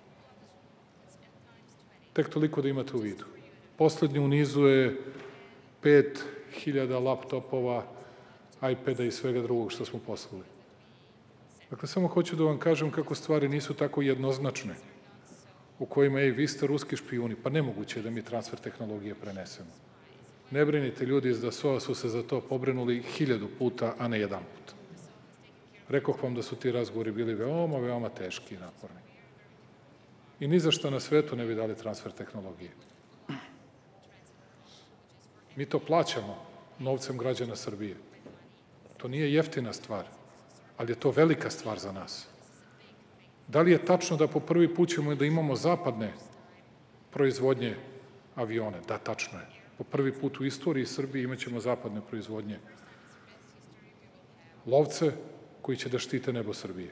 Tek toliko da imate u vidu. Poslednji u nizu je pet hiljada laptopova, iPada i svega drugog što smo poslali. Dakle, samo hoću da vam kažem kako stvari nisu tako jednoznačne, u kojima, ej, vi ste ruski špijuni, pa nemoguće je da mi transfer tehnologije prenesemo. Ne brinite, ljudi iz D A S O-a su se za to pobrinuli hiljadu puta, a ne jedan put. Rekoh vam da su ti razgovori bili veoma, veoma teški i naporni. I ni za šta na svetu ne bi dali transfer tehnologije. Mi to plaćamo novcem građana Srbije. To nije jeftina stvar. ali je to velika stvar za nas. Da li je tačno da po prvi put ćemo da imamo zapadne proizvodnje avione? Da, tačno je. Po prvi put u istoriji Srbije imat ćemo zapadne proizvodnje lovce koji će da štite nebo Srbije.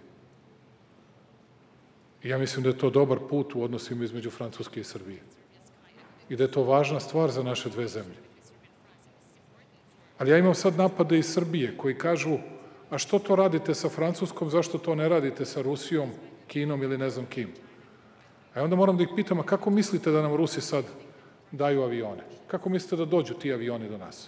I ja mislim da je to dobar put u odnosima između Francuske i Srbije. I da je to važna stvar za naše dve zemlje. Ali ja imam sad napade iz Srbije koji kažu, a što to radite sa Francuskom, zašto to ne radite sa Rusijom, Kinom ili ne znam kim? A onda moram da ih pitam, a kako mislite da nam Rusi sad daju avione? Kako mislite da dođu ti avioni do nas?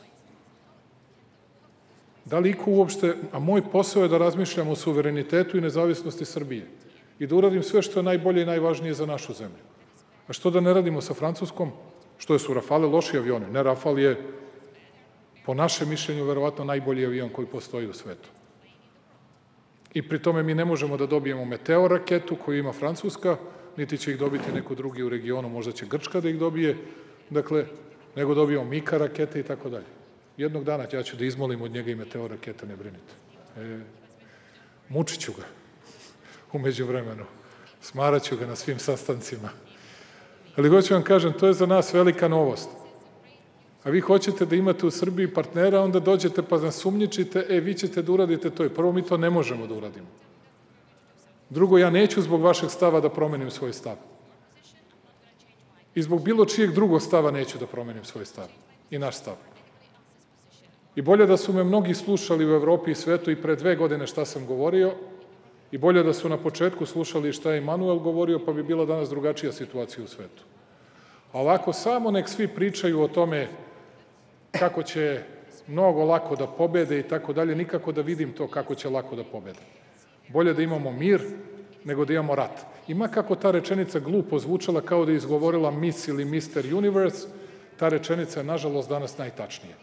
Da li iko uopšte, a moj posao je da razmišljam o suverenitetu i nezavisnosti Srbije i da uradim sve što je najbolje i najvažnije za našu zemlju. A što da ne radimo sa Francuskom? Što su Rafale loši avioni? Ne, Rafal je, po našem mišljenju, verovatno najbolji avion koji postoji u svetu. I pri tome mi ne možemo da dobijemo Meteor raketu koju ima Francuska, niti će ih dobiti neko drugi u regionu, možda će Grčka da ih dobije, dakle, nego dobijemo Mika rakete i tako dalje. Jednog dana ja ću da izmolim od njega i Meteor rakete, ne brinite. E, mučit ću ga umeđu vremenu. Smarat ću ga na svim sastancima. Ali hoću vam kažem, to je za nas velika novost. A vi hoćete da imate u Srbiji partnera, onda dođete pa nas sumnjičite, e, vi ćete da uradite to. I prvo, mi to ne možemo da uradimo. Drugo, ja neću zbog vašeg stava da promenim svoj stav. I zbog bilo čijeg drugog stava neću da promenim svoj stav. I naš stav. I bolje da su me mnogi slušali u Evropi i svetu i pre dve godine šta sam govorio, i bolje da su na početku slušali šta je Emanuel govorio, pa bi bila danas drugačija situacija u svetu. A ovako, samo nek svi pričaju o tome kako će mnogo lako da pobede i tako dalje, nikako da vidim to kako će lako da pobede. Bolje da imamo mir nego da imamo rat. I ma kako ta rečenica glupo zvučala kao da je izgovorila Miss ili mister Universe, ta rečenica je, nažalost, danas najtačnija.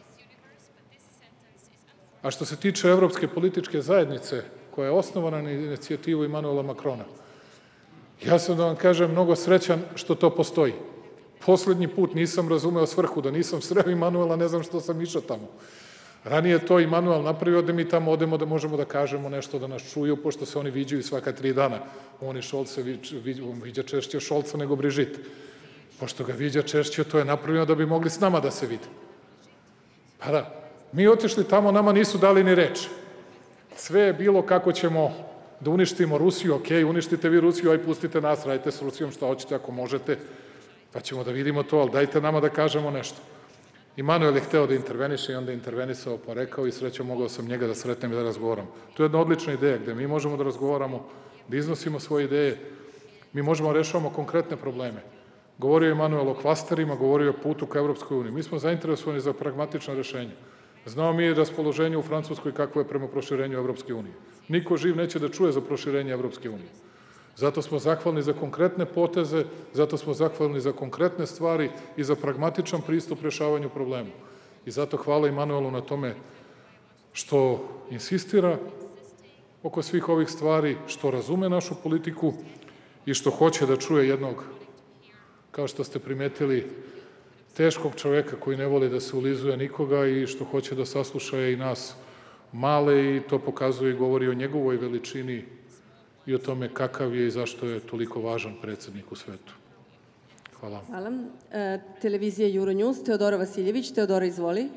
A što se tiče Evropske političke zajednice, koja je osnovana na inicijativu Emanuela Makrona, ja sam, da vam kažem, mnogo srećan što to postoji. Poslednji put nisam razumeo svrhu, da nisam sreo Emanuela, ne znam što sam išao tamo. Ranije to Emanuel napravio da mi tamo odemo da možemo da kažemo nešto, da nas čuju, pošto se oni viđaju svaka tri dana. On i Šolc se viđa češće Šolca nego Brižit. Pošto ga viđa češće, to je napravljeno da bi mogli s nama da se vide. Pa da, mi otišli tamo, nama nisu dali ni reč. Sve je bilo kako ćemo da uništimo Rusiju, ok, uništite vi Rusiju, aj pustite nas, radite s Rusijom šta hoćete ako možete, pa ćemo da vidimo to, ali dajte nama da kažemo nešto. Emanuel je hteo da interveniše i onda je intervenisao, pa rekao i srećom mogao sam njega da sretnem i da razgovaram. To je jedna odlična ideja gde mi možemo da razgovaramo, da iznosimo svoje ideje, mi možemo da rešavamo konkretne probleme. Govorio je Emanuel o klasterima, govorio je o putu ka Evropskoj uniji. Mi smo zainteresovani za pragmatična rešenja. Znao mi je raspoloženje u Francuskoj kako je prema proširenju Evropske unije. Niko živ neće da čuje za proširenje Evropske unije. Zato smo zahvalni za konkretne poteze, zato smo zahvalni za konkretne stvari i za pragmatičan pristup rešavanju problema. I zato hvala Emanuelu na tome što insistira oko svih ovih stvari, što razume našu politiku i što hoće da čuje jednog, kao što ste primetili, teškog čoveka koji ne voli da se ulizuje nikoga i što hoće da sasluša i nas male i to pokazuje i govori o njegovoj veličini i o tome kakav je i zašto je toliko važan predsednik u svetu. Hvala. Hvala. E, televizija Euronews, Teodora Vasiljević. Teodora, izvoli.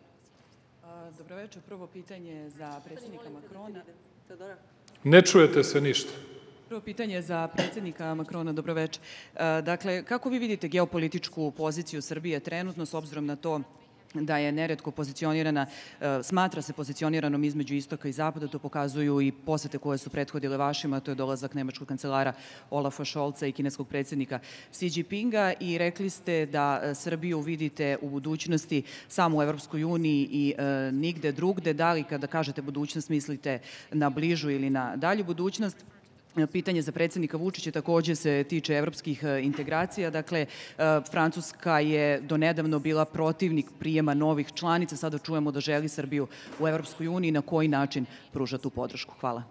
Dobroveče. Prvo pitanje za predsednika Makrona. Teodora. Ne čujete se ništa. Prvo pitanje za predsednika Makrona, dobroveče. Dakle, kako vi vidite geopolitičku poziciju Srbije trenutno s obzirom na to da je neretko pozicionirana, smatra se pozicioniranom između istoka i zapada, to pokazuju i posete koje su prethodile vašima, to je dolazak nemačkog kancelara Olafa Šolca i kineskog predsednika Xi Jinpinga i rekli ste da Srbiju vidite u budućnosti samo u Evropskoj uniji i nigde drugde. Da li kada kažete budućnost mislite na bližu ili na dalju budućnost? Pitanje za predsednika Vučića takođe se tiče evropskih integracija. Dakle, Francuska je donedavno bila protivnik prijema novih članica. Sada čujemo da želi Srbiju u Evropskoj uniji. Na koji način pruža tu podršku? Hvala.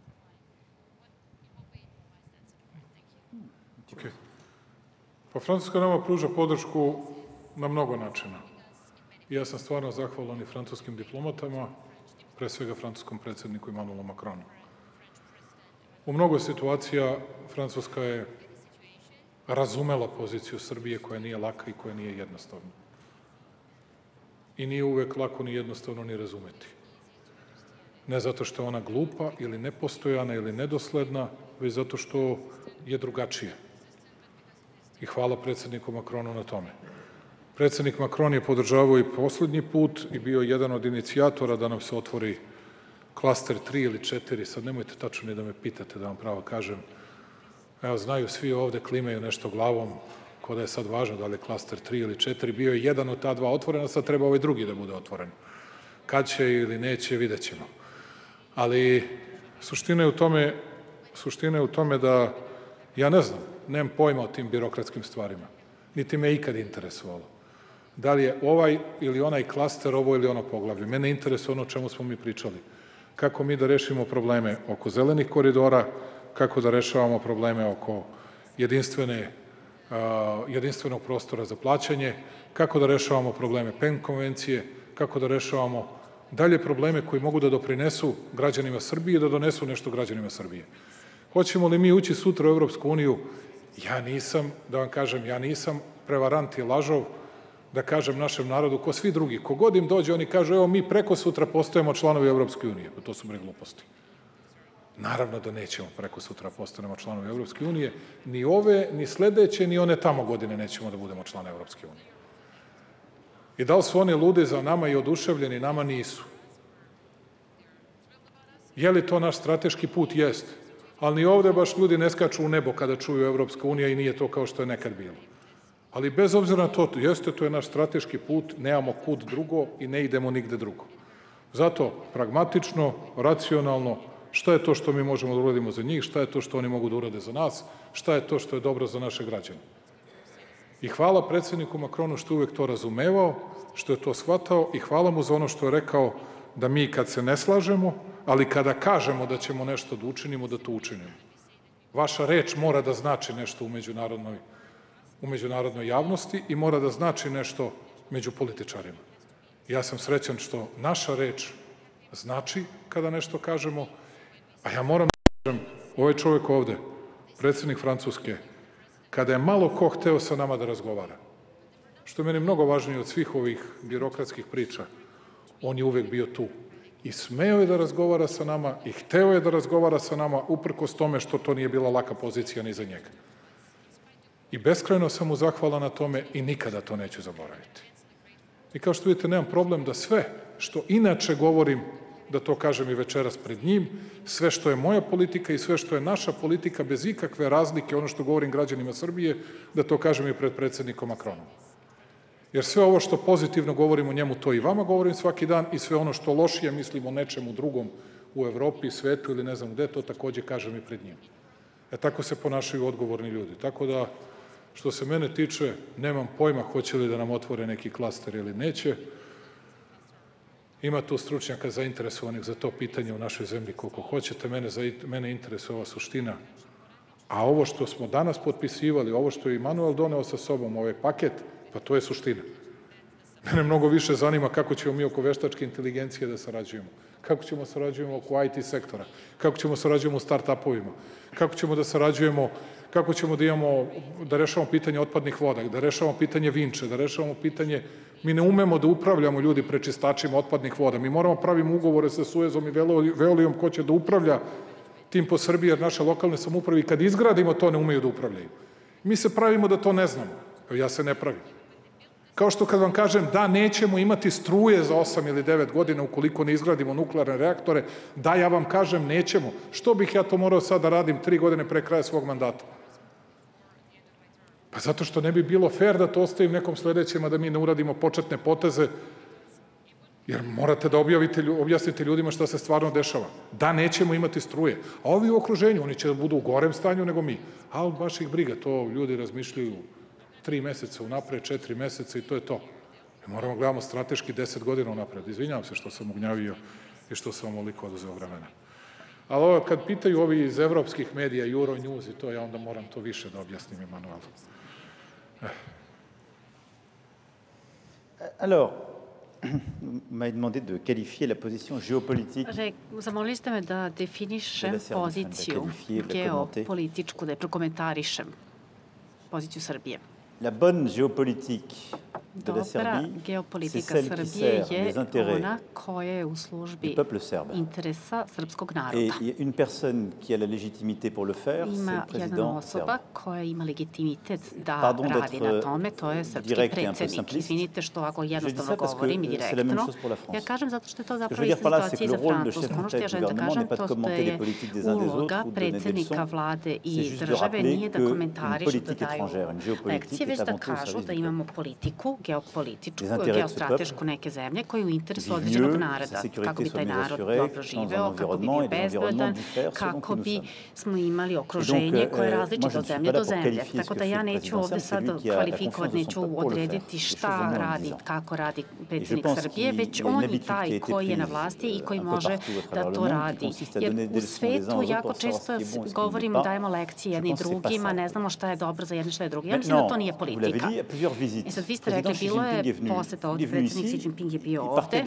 Okay. Pa Francuska nama pruža podršku na mnogo načina. I ja sam stvarno zahvalan i francuskim diplomatama, pre svega francuskom predsedniku Emanuelu Makronu. U mnogo situacija Francuska je razumela poziciju Srbije koja nije laka i koja nije jednostavna. I nije uvek lako ni jednostavno ni razumeti. Ne zato što je ona glupa ili nepostojana ili nedosledna, već zato što je drugačija. I hvala predsedniku Makronu na tome. Predsednik Makron je podržavao i poslednji put i bio jedan od inicijatora da nam se otvori klaster tri ili četiri, sad nemojte tačno ni da me pitate, da vam pravo kažem. Evo, znaju svi ovde, klimaju nešto glavom, ko da je sad važno da li je klaster tri ili četiri. Bio je jedan od ta dva otvorena, sad treba ovaj drugi da bude otvoren. Kad će ili neće, vidjet ćemo. Ali suština je u tome, suština je u tome da ja ne znam, nemam pojma o tim birokratskim stvarima, niti me ikad interesovalo. Da li je ovaj ili onaj klaster, ovo ili ono poglavlje. Mene interesuje ono o čemu smo mi pričali. Kako mi da rešimo probleme oko zelenih koridora, kako da rešavamo probleme oko jedinstvene, uh, jedinstvenog prostora za plaćanje, kako da rešavamo probleme P E N konvencije, kako da rešavamo dalje probleme koji mogu da doprinesu građanima Srbije i da donesu nešto građanima Srbije. Hoćemo li mi ući sutra u Evropsku uniju? Ja nisam, da vam kažem, ja nisam prevarant i lažov, da kažem našem narodu, ko svi drugi. Kogod im dođe, oni kažu, evo, mi preko sutra postajemo članovi Evropske unije. To su bre gluposti. Naravno da nećemo preko sutra postanemo članovi Evropske unije. Ni ove, ni sledeće, ni one tamo godine nećemo da budemo članovi Evropske unije. I da li su oni ludi za nama i oduševljeni, nama nisu. Je li to naš strateški put? Jest. Ali ni ovde baš ljudi ne skaču u nebo kada čuju Evropska unija i nije to kao što je nekad bilo. Ali bez obzira na to, jeste, to je naš strateški put, nemamo kud drugo i ne idemo nigde drugo. Zato, pragmatično, racionalno, šta je to što mi možemo da uradimo za njih, šta je to što oni mogu da urade za nas, šta je to što je dobro za naše građane. I hvala predsedniku Makronu što je uvek to razumevao, što je to shvatao i hvala mu za ono što je rekao da mi kad se ne slažemo, ali kada kažemo da ćemo nešto da učinimo, da to učinimo. Vaša reč mora da znači nešto u međunarodnoj u međunarodnoj javnosti i mora da znači nešto među političarima. Ja sam srećan što naša reč znači kada nešto kažemo, a ja moram da kažem, ovaj čovek ovde, predsednik Francuske, kada je malo ko hteo sa nama da razgovara, što je meni mnogo važnije od svih ovih birokratskih priča, on je uvek bio tu. I smeo je da razgovara sa nama i hteo je da razgovara sa nama, uprkos tome što to nije bila laka pozicija ni za njega. I beskrajno sam mu zahvalan na tome i nikada to neću zaboraviti. I kao što vidite, nemam problem da sve što inače govorim, da to kažem i večeras pred njim, sve što je moja politika i sve što je naša politika, bez ikakve razlike, ono što govorim građanima Srbije, da to kažem i pred predsednikom Makronom. Jer sve ovo što pozitivno govorim o njemu, to i vama govorim svaki dan i sve ono što lošije mislim o nečemu drugom u Evropi, svetu ili ne znam gde, to takođe kažem i pred njim. E tako se ponašaju odgovorni ljudi. Tako da, što se mene tiče, nemam pojma hoće li da nam otvore neki klaster ili neće. Ima tu stručnjaka zainteresovanih za to pitanje u našoj zemlji koliko hoćete. Mene, mene interesuje ova suština. A ovo što smo danas potpisivali, ovo što je Emanuel doneo sa sobom, ovaj paket, pa to je suština. Mene mnogo više zanima kako ćemo mi oko veštačke inteligencije da sarađujemo, kako ćemo sarađujemo oko I T sektora, kako ćemo sarađujemo u start-upovima, kako ćemo da sarađujemo, kako ćemo da imamo, da rešavamo pitanje otpadnih voda, da rešavamo pitanje Vinče, da rešavamo pitanje, mi ne umemo da upravljamo ljudi prečistačima otpadnih voda, mi moramo pravimo ugovore sa Suezom i Veolijom ko će da upravlja tim po Srbiji, jer naše lokalne samouprave, kad izgradimo to, ne umeju da upravljaju. Mi se pravimo da to ne znamo. Ja se ne pravim. Kao što kad vam kažem da nećemo imati struje za osam ili devet godina ukoliko ne izgradimo nuklearne reaktore, da ja vam kažem nećemo. Što bih ja to morao sad da radim tri godine pre kraja svog mandata? Pa zato što ne bi bilo fair da to ostavim nekom sledećem, a da mi ne uradimo početne poteze, jer morate da objavite, objasnite ljudima šta se stvarno dešava. Da nećemo imati struje. A ovi u okruženju, oni će da budu u gorem stanju nego mi. Ali baš ih briga, to ljudi razmišljaju tri meseca unapred, četiri meseca i to je to. Mi moramo gledamo strateški deset godina unapred. Izvinjavam se što sam ugnjavio i što sam ovoliko oduzeo vremena. Ali ovo, kad pitaju ovi iz evropskih medija, Euronews i to, ja onda moram to više da objasnim Emanuelu. Alors, m'avez demandé de qualifier la position géopolitique Zamolili ste me da definišem poziciju geopolitičku, da je prokomentarišem poziciju Srbije. La bonne géopolitique de la Serbie, c'est celle qui sert les intérêts du peuple serbe. Et il y a une personne qui a la légitimité pour le faire, c'est le président serbe. Pardon d'être direct et un peu simpliste. Je dis ça parce que c'est la même chose pour la France. Ce que je veux dire par là, c'est que le rôle de chef d'État et de gouvernement n'est pas de commenter les politiques des uns des autres ou de donner des leçons. C'est juste de rappeler qu'une politique étrangère, une géopolitique, est avant tout au service du peuple. geopolitičku, geostratešku neke zemlje koji u interesu određenog naroda, kako bi taj narod dobro živeo, kako bi bio bezbedan, kako bi smo imali okruženje koje je različito od zemlje do zemlje. Tako da ja neću ovde sad kvalifikovati, neću odrediti šta radi, kako radi predsjednik Srbije, već on je taj koji je na vlasti i koji može da to radi. Jer u svetu jako često govorimo, dajemo lekcije jedni drugima, ne znamo šta je dobro za jedne, šta je drugi. Ja mislim da to nije politika. I sad vi ste rekli, bilo je poseta ovdje, predsjednik Xi Jinping je bio ovdje.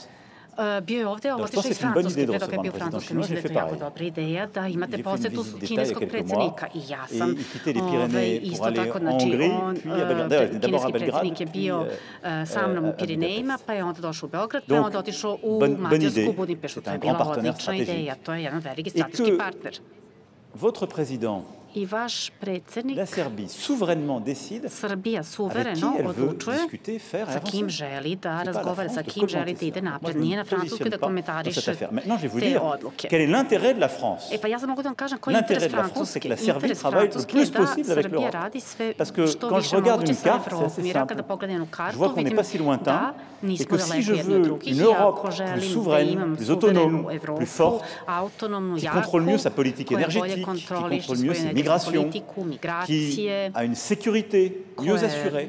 Bio je ovdje, otišao iz Francuske, pre toga je bio u Francuskoj, mislim da je to jako dobra ideja, da imate posetu kineskog predsjednika. I ja sam isto tako, znači, on, kineski predsjednik je bio sa mnom u Pirinejima, pa je onda došao u Beograd, pa je onda otišao u Mađarsku, Budimpeštu. To je bila odlična ideja, to je jedan veliki strateški partner. Votre président I vaš predsjednik, la Serbie souverainement décide Srbija suvereno odlučuje sa kim želi da razgovara, sa kim želi da ide napred. Nije na Francuskoj da komentariše te odluke. Quel est l'intérêt de la France? E pa ja sam mogu da vam kažem koji je interes Francuske. Interes Francuske je da Srbija radi sve što više moguće sa Evropom. Jer kada pogledam jednu kartu, vidim da nismo daleko jedni od drugih. I ako želim da imam suverenu Evropu, autonomnu, jaku, koja bolje kontroliše svoju energetsku politiku, migracije, qui a une sécurité mieux assurée,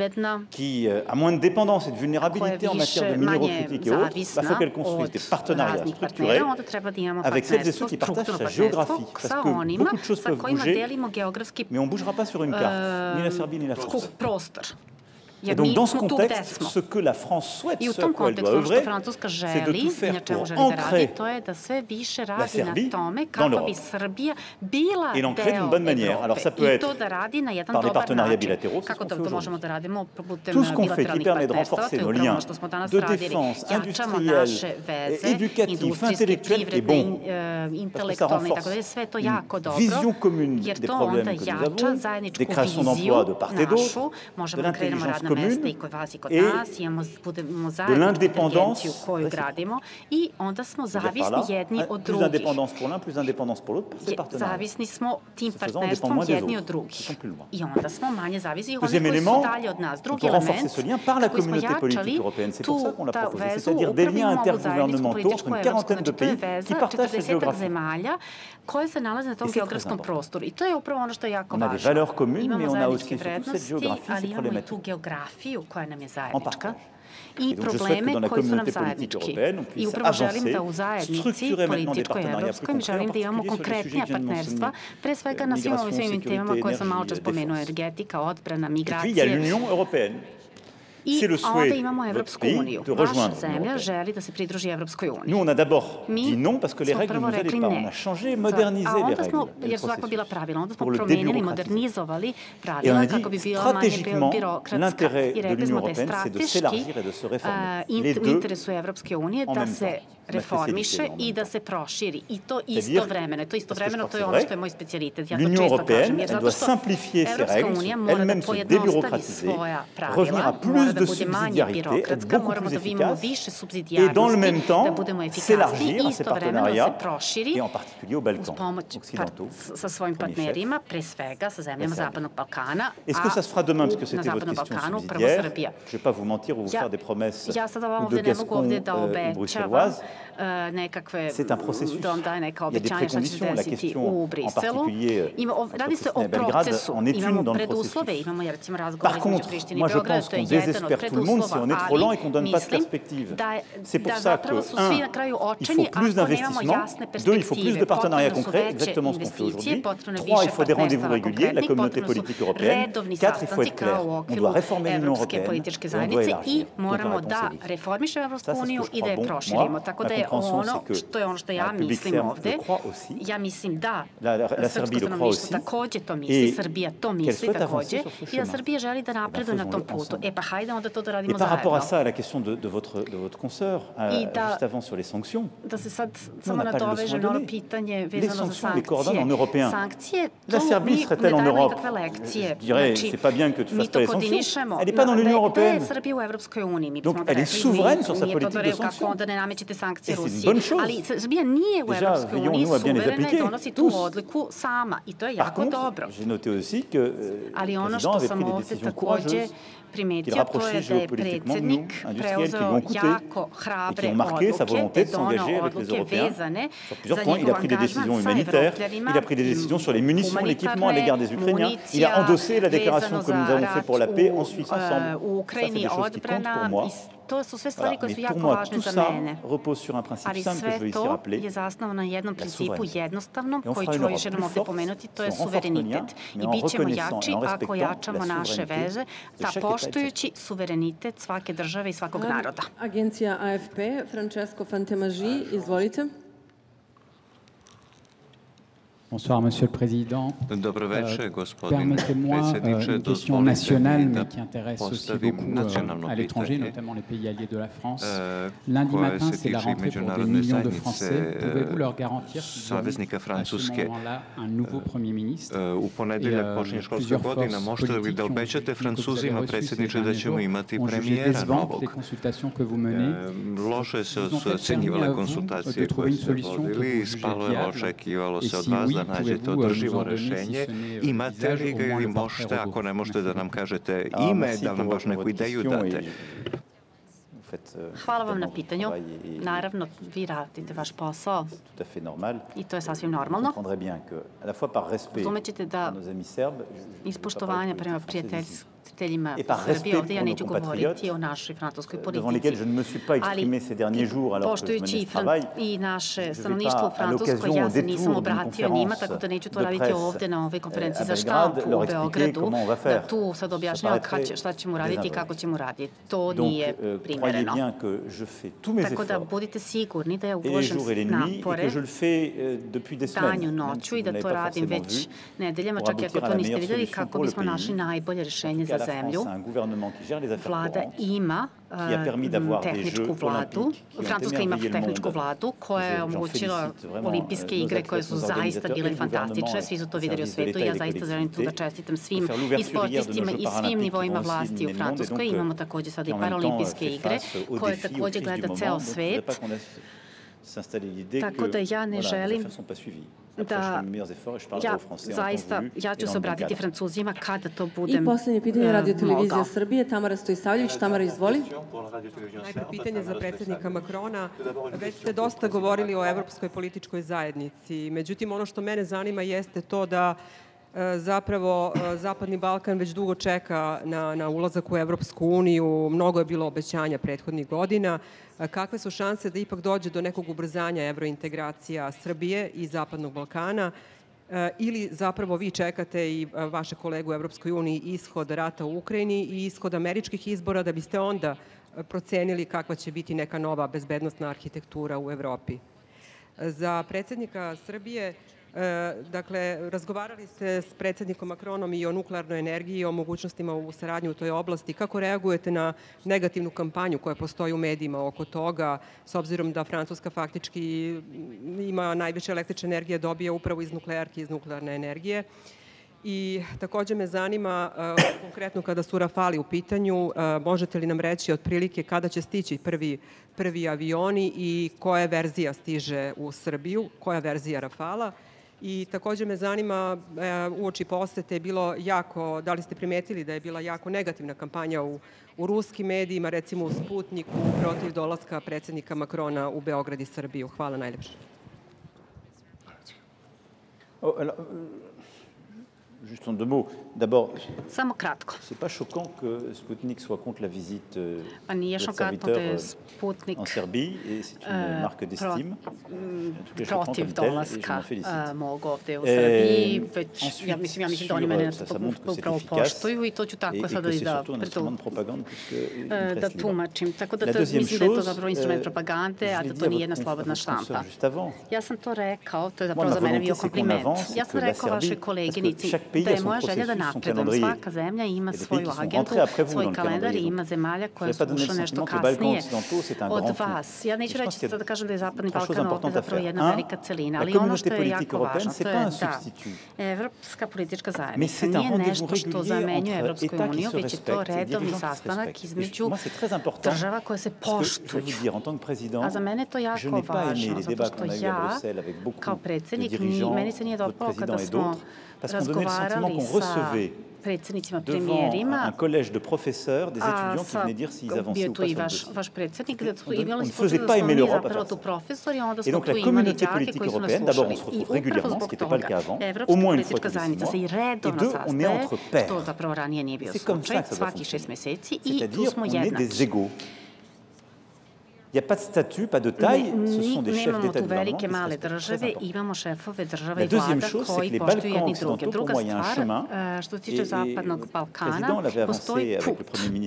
qui a moins de dépendance et de vulnérabilité en matière de minéraux critiques et autres, il faut qu'elle construise des partenariats structurés avec celles et ceux qui partagent sa géographie. Parce que beaucoup de choses peuvent bouger, mais on ne bougera pas sur une carte, ni la Serbie ni la France. Et donc, dans ce contexte, ce que la France souhaite, ce à quoi elle doit œuvrer, c'est de tout faire pour ancrer la Serbie dans l'Europe. Et l'ancrer d'une bonne manière. Alors, ça peut être par des partenariats bilatéraux, c'est ce qu'on fait aujourd'hui. Tout ce qu'on fait qui permet de renforcer nos liens de défense, industriels, éducatifs, intellectuels est bon. Parce que ça renforce une vision commune des problèmes que nous avons, des créations d'emplois de part et d'autre, de l'intelligence commune et de l'indépendance réciproque. I onda smo zavisni jedni od drugih. Plus d'indépendance pour l'un, plus d'indépendance pour l'autre, c'est partenaire. Zavisni smo tim partnerstvom jedni od drugih. I onda smo manje zavisni i oni koji su dalje od nas. Drugi element, kako smo jačali tu vezu, upravo imamo ovu zajedničku političku evropsku, znači to je veza četrdesetak zemalja koje se nalaze na tom geografskom prostoru. I to je upravo ono što je jako važno. Imamo zajedničke vrednosti, ali imamo i tu geografiju koja nam je zajednička i probleme koji su nam zajednički. I upravo želim da u zajednici političkoj evropskoj želim da imamo konkretnija partnerstva, pre svega na svim ovim svim temama koje sam malo čas spomenuo, energetika, odbrana, migracije. I onda imamo Evropsku uniju. Vaša zemlja želi da se pridruži Evropskoj uniji. Nous, on a d'abord dit non parce que les règles ne nous allaient pas. On a changé, modernisé les règles. Jer su takva bila pravila. Onda smo promenili, modernizovali pravila kako bi bila manje birokratska. I rekli smo da je strateški u interesu Evropske unije da se reformiše i da se proširi. I to istovremeno. To istovremeno, to je ono što je moj specijalitet. Ja to često kažem. Jer zato što Evropska unija mora da pojednostavi svoja pravila, mora da bude manje birokratska, moramo da imamo više subsidijarnosti, da budemo efikasni i istovremeno da se proširi uz pomoć sa svojim partnerima, pre svega sa zemljama Zapadnog Balkana, a na Zapadnom Balkanu prvo Srbija. Ja sada vam ovdje ne mogu ovdje da obećavam nekakve, da vam daje neka obećanja šta će se desiti u Briselu. Radi se o procesu, imamo preduslove, imamo je recimo razgovor između Prištine i Beograda, to je jedan od preduslova, ali mislim da zapravo su svi na kraju očeni ako nemamo jasne perspektive. Potrebno su veće investicije, potrebno je više partnerstava konkretnih, potrebno su redovni sastanci kao u okviru Evropske političke zajednice i moramo da reformišemo Evropsku uniju i da je proširimo. Tako da je ono što je ono što ja mislim ovde. Ja mislim da srpsko stanovništvo takođe to misli, Srbija to misli takođe i da Srbija želi da napreduje na tom putu. E pa hajde onda to da radimo zajedno. Et par rapport à ça, la question de, de, votre, de votre consoeur, euh, juste avant sur les sanctions, da se sad samo nadovežem na ono pitanje vezano za sankcije. Sankcije, la Serbie serait-elle en Europe? Je dirais, c'est pas bien que tu fasses pas les sanctions. Elle n'est pas dans l'Union européenne. Donc elle est souveraine sur sa politique de sanctions. Et c'est une bonne chose. Déjà, veillons-nous à bien les appliquer, tous. Par contre, j'ai noté aussi que euh, le président avait pris des décisions courageuses qui le rapprochaient géopolitiquement de nous, industriels qui lui ont coûté et qui ont marqué sa volonté de s'engager avec les Européens. Sur plusieurs points, il a pris des décisions humanitaires, il a pris des décisions sur les munitions, l'équipement à l'égard des Ukrainiens. Il a endossé la déclaration que nous avons faite pour la paix en Suisse ensemble. Ça, c'est des choses qui comptent pour moi. To su sve stvari koje su jako važne za mene. Ali sve to je zasnovano na jednom principu jednostavnom koji ću još jednom ovde pomenuti, to je suverenitet. I bit ćemo jači ako jačamo naše veze, da poštujući suverenitet svake države i svakog naroda. Agencija A F P, Francesco Fantemaži, izvolite. Bonsoir, Monsieur le Président. Dobro večer, euh, gospodine predsjedniče. Une question nationale, mais qui intéresse aussi beaucoup euh, à l'étranger, notamment les pays alliés de la France. Lundi matin, c'est la rentrée pour des millions de Français. Pouvez-vous leur garantir qu'ils auront à ce moment-là un nouveau Premier ministre? U ponedeljak počinje školska godina. Možete li da obećate Francuzima, predsjedniče, da ćemo imati premijera novog? Loše se ocenjivale konsultacije koje ste vodili. Spalo je, očekivalo se od vas da nađete održivo rešenje. Imate li ga ili možete, ako ne možete da nam kažete ime, da nam baš neku ideju date? Hvala vam na pitanju. Naravno, vi radite vaš posao i to je sasvim normalno. Razumećete da iz poštovanja prema prijateljstveljima Srbije, ovde ja neću govoriti o našoj francuskoj politici, ali poštujući i naše stanovništvo u Francuskoj, ja se nisam obratio njima, tako da neću to raditi ovde na ovoj konferenciji za štampu u Beogradu, da tu sad objašnjavam šta ćemo raditi i kako ćemo raditi. To nije primereno. Tako da budite sigurni da ja uložem napore danju, noću i da to radim već nedeljama, čak i ako to niste vidjeli, kako bismo našli najbolje rešenje za zemlju. Vlada ima tehničku vladu, Francuska ima tehničku vladu koja je omogućila olimpijske igre koje su zaista bile fantastične, svi su to videli u svetu i ja zaista želim tu da čestitam svim i sportistima i svim nivoima vlasti u Francuskoj. Imamo takođe sada i paraolimpijske igre koje takođe gleda ceo svet. Tako da ja ne želim da ja zaista, ja ću se obratiti Francuzima kada to budem mogao. I poslednje pitanje Radio Televizija Srbije, Tamara Stojisavljević. Tamara, izvoli. Najpre pitanje za predsjednika Makrona. Već ste dosta govorili o evropskoj političkoj zajednici. Međutim, ono što mene zanima jeste to da zapravo Zapadni Balkan već dugo čeka na, na ulazak u Evropsku uniju. Mnogo je bilo obećanja prethodnih godina. Kakve su šanse da ipak dođe do nekog ubrzanja evrointegracija Srbije i Zapadnog Balkana? Ili zapravo vi čekate i vaše kolege u Evropskoj uniji ishod rata u Ukrajini i ishod američkih izbora da biste onda procenili kakva će biti neka nova bezbednosna arhitektura u Evropi? Za predsjednika Srbije, dakle, razgovarali ste s predsjednikom Makronom i o nuklearnoj energiji i o mogućnostima u saradnju u toj oblasti. Kako reagujete na negativnu kampanju koja postoji u medijima oko toga, s obzirom da Francuska faktički ima najviše električne energije, dobije upravo iz nuklearke, iz nuklearne energije? I takođe me zanima, konkretno kada su Rafali u pitanju, možete li nam reći otprilike kada će stići prvi, prvi avioni i koja verzija stiže u Srbiju, koja verzija Rafala? I takođe me zanima, uoči posete je bilo jako, da li ste primetili da je bila jako negativna kampanja u, u ruskim medijima, recimo u Sputniku, protiv dolaska predsjednika Makrona u Beograd i Srbiju. Hvala najlepše. Juste en deux mots. D'abord, Samo kratko. c'est pas choquant que Sputnik soit contre la visite de Nije šokantno da je Sputnik en Serbie et c'est une marque d'estime. Protiv dolaska mog ovde u Srbiji, već ja mislim, ja mislim da oni mene upravo poštuju i to ću tako sada i da da tumačim. Tako da mislim da je to zapravo instrument propagande, a da to nije jedna slobodna štampa. Ja sam to rekao, to je zapravo za mene bio kompliment. Ja sam rekao vašoj koleginici da je moja želja da napredujem. Svaka zemlja ima svoju agendu, svoj kalendar i ima zemalja koja su ušla nešto kasnije od vas. Ja neću reći sad da kažem da je Zapadni Balkan ovde zapravo jedna velika celina, ali ono što je jako važno, to je da evropska politička zajednica nije nešto što zamenjuje Evropsku uniju, već je to redovni sastanak između država koje se poštuju. A za mene je to jako važno, zato što ja, kao predsjednik, meni se nije dopalo kada smo razgovarali sa predsjednicima, premijerima, a sa, bio tu i vaš predsjednik, imali smo da smo mi zapravo tu profesori, onda smo tu imali đake koji su nas slušali. I upravo zbog toga, Evropska politička zajednica se i redovno sastaje, što zapravo ranije nije bio slučaj, svaki šest meseci i tu smo jednaki. Il n'y a pas de statut, pas de taille, ce sont des chefs d'État du velike male države, imamo šefove država i vlada koji poštuju jedni druge. Druga stvar, što se tiče Zapadnog Balkana, postoji put.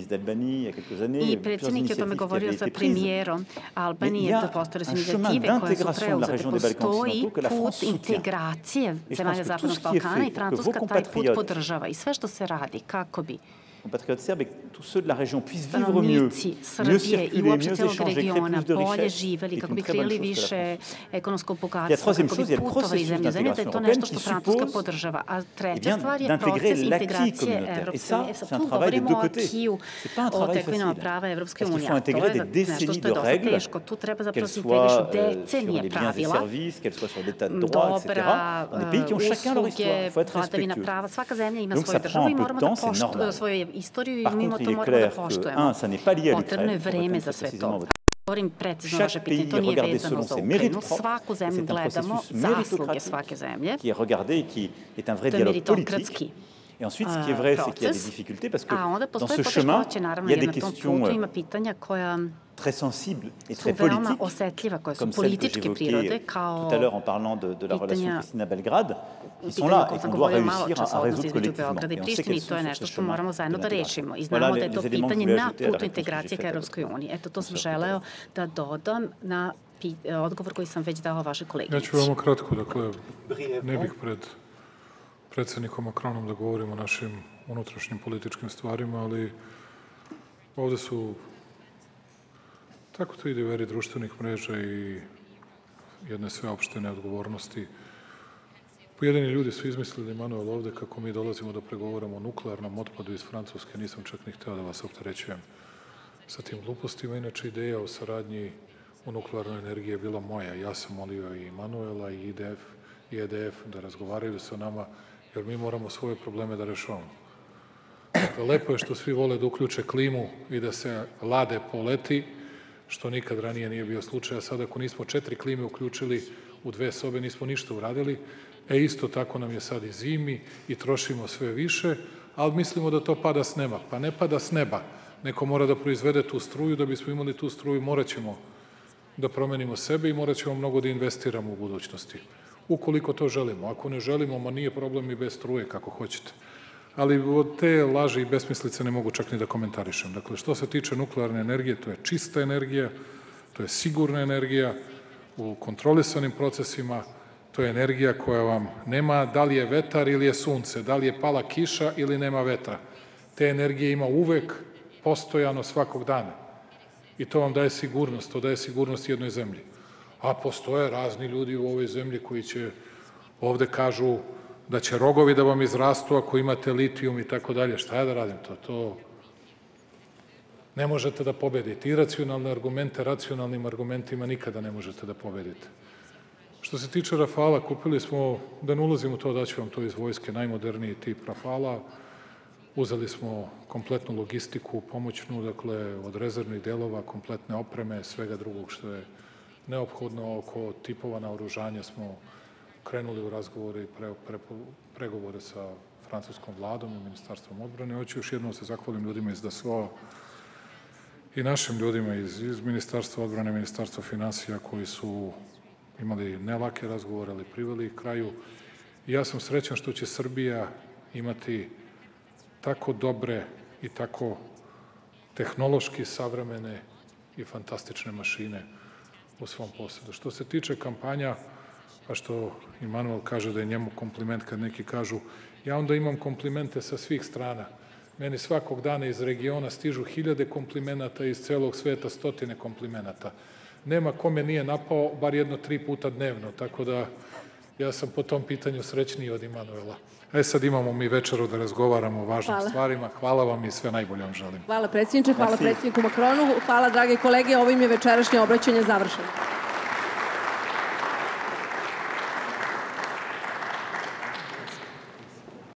I predsjednik je o tome govorio sa premijerom Albanije, da postoje inicijative koje su preuzete. Postoji put integracije zemalja Zapadnog Balkana i Francuska taj put podržava. I sve što se radi kako bi compatriotes serbes et tous ceux de la région puissent vivre mieux, mieux circuler, mieux échanger, créer plus de richesses et c'est une très bonne chose que la France. Et la troisième chose, il y a le processus d'intégration européenne qui suppose eh bien, d'intégrer l'acquis communautaire. Et ça, c'est un travail des deux côtés. C'est pas un travail facile. Parce qu'il faut intégrer des décennies de règles, qu'elles soient euh, sur les biens et services, qu'elles soient sur l'état de droit, et cetera. Dans des pays qui ont chacun leur histoire. Il faut être respectueux. Donc ça prend un peu de temps, c'est normal. istoriju i mimo to moramo da poštujemo. Potrebno je vreme za sve to. Govorim precizno vaše pitanje, to nije vezano za Ukrajinu. Svaku zemlju gledamo, zasluge svake zemlje. To je meritokratski Et ensuite, ce qui est vrai, c'est qu'il y a des difficultés parce que dans ce chemin, il y a des questions très sensibles et très politiques, comme celles que j'évoquais tout à l'heure en parlant de, de la relation Pristina-Belgrade, qui sont là et qu'on doit réussir à, à résoudre collectivement. Et on sait qu'elles sont sur ce chemin de l'intégration. Voilà les, les éléments que je voulais ajouter à la réponse que j'ai faite à votre sujet. Eto, to sam želeo da dodam na odgovor koji sam već dao vašoj koleginici. Ja ću veoma kratko, dakle, ne bih pred predsjednikom Macronom da govorimo o našim unutrašnjim političkim stvarima, ali ovde su, tako to ide u eri društvenih mreža i jedne sveopšte neodgovornosti. Pojedini ljudi su izmislili, Manuel, ovde kako mi dolazimo da pregovoramo o nuklearnom otpadu iz Francuske. Nisam čak ni hteo da vas opterećujem sa tim glupostima. Inače, ideja o saradnji u nuklearnoj energiji je bila moja. Ja sam molio i Manuela i I D F i E D F da razgovaraju sa nama, jer mi moramo svoje probleme da rešavamo. Dakle, lepo je što svi vole da uključe klimu i da se lade poleti, što nikad ranije nije bio slučaj, a sad ako nismo četiri klime uključili u dve sobe, nismo ništa uradili. E, isto tako nam je sad i zimi i trošimo sve više, ali mislimo da to pada s neba. Pa ne pada s neba. Neko mora da proizvede tu struju, da bismo imali tu struju, morat ćemo da promenimo sebe i morat ćemo mnogo da investiramo u budućnosti. Ukoliko to želimo. Ako ne želimo, ma nije problem i bez struje, kako hoćete. Ali od te laži i besmislice ne mogu čak ni da komentarišem. Dakle, što se tiče nuklearne energije, to je čista energija, to je sigurna energija u kontrolisanim procesima, to je energija koja vam nema da li je vetar ili je sunce, da li je pala kiša ili nema vetra. Te energije ima uvek, postojano, svakog dana. I to vam daje sigurnost, to daje sigurnost jednoj zemlji. A postoje razni ljudi u ovoj zemlji koji će, ovde kažu da će rogovi da vam izrastu ako imate litijum i tako dalje. Šta ja da radim to? To ne možete da pobedite. Iracionalne argumente racionalnim argumentima nikada ne možete da pobedite. Što se tiče Rafala, kupili smo, da ne ulazim u to, daću vam to iz vojske, najmoderniji tip Rafala. Uzeli smo kompletnu logistiku, pomoćnu, dakle, od rezervnih delova, kompletne opreme, svega drugog što je neophodno. Oko tipova naoružanja smo krenuli u razgovore i pre, pre, pregovore sa francuskom vladom i ministarstvom odbrane. Hoću još jednom se zahvalim ljudima iz D S O i našim ljudima iz, iz ministarstva odbrane, ministarstva finansija koji su imali nelake razgovore, ali priveli ih kraju. I ja sam srećan što će Srbija imati tako dobre i tako tehnološki savremene i fantastične mašine u svom posjedu. Što se tiče kampanja, a što i Manuel kaže da je njemu kompliment kad neki kažu, ja onda imam komplimente sa svih strana. Meni svakog dana iz regiona stižu hiljade komplimenata, iz celog sveta stotine komplimenata. Nema kome nije napao, bar jedno tri puta dnevno, tako da ja sam po tom pitanju srećniji od Emanuela. E sad imamo mi večeru da razgovaramo o važnim hvala. stvarima. Hvala vam i sve najbolje vam želim. Hvala predsjedniče, hvala predsjedniku Makronu, hvala drage kolege, ovim je večerašnje obraćanje završeno.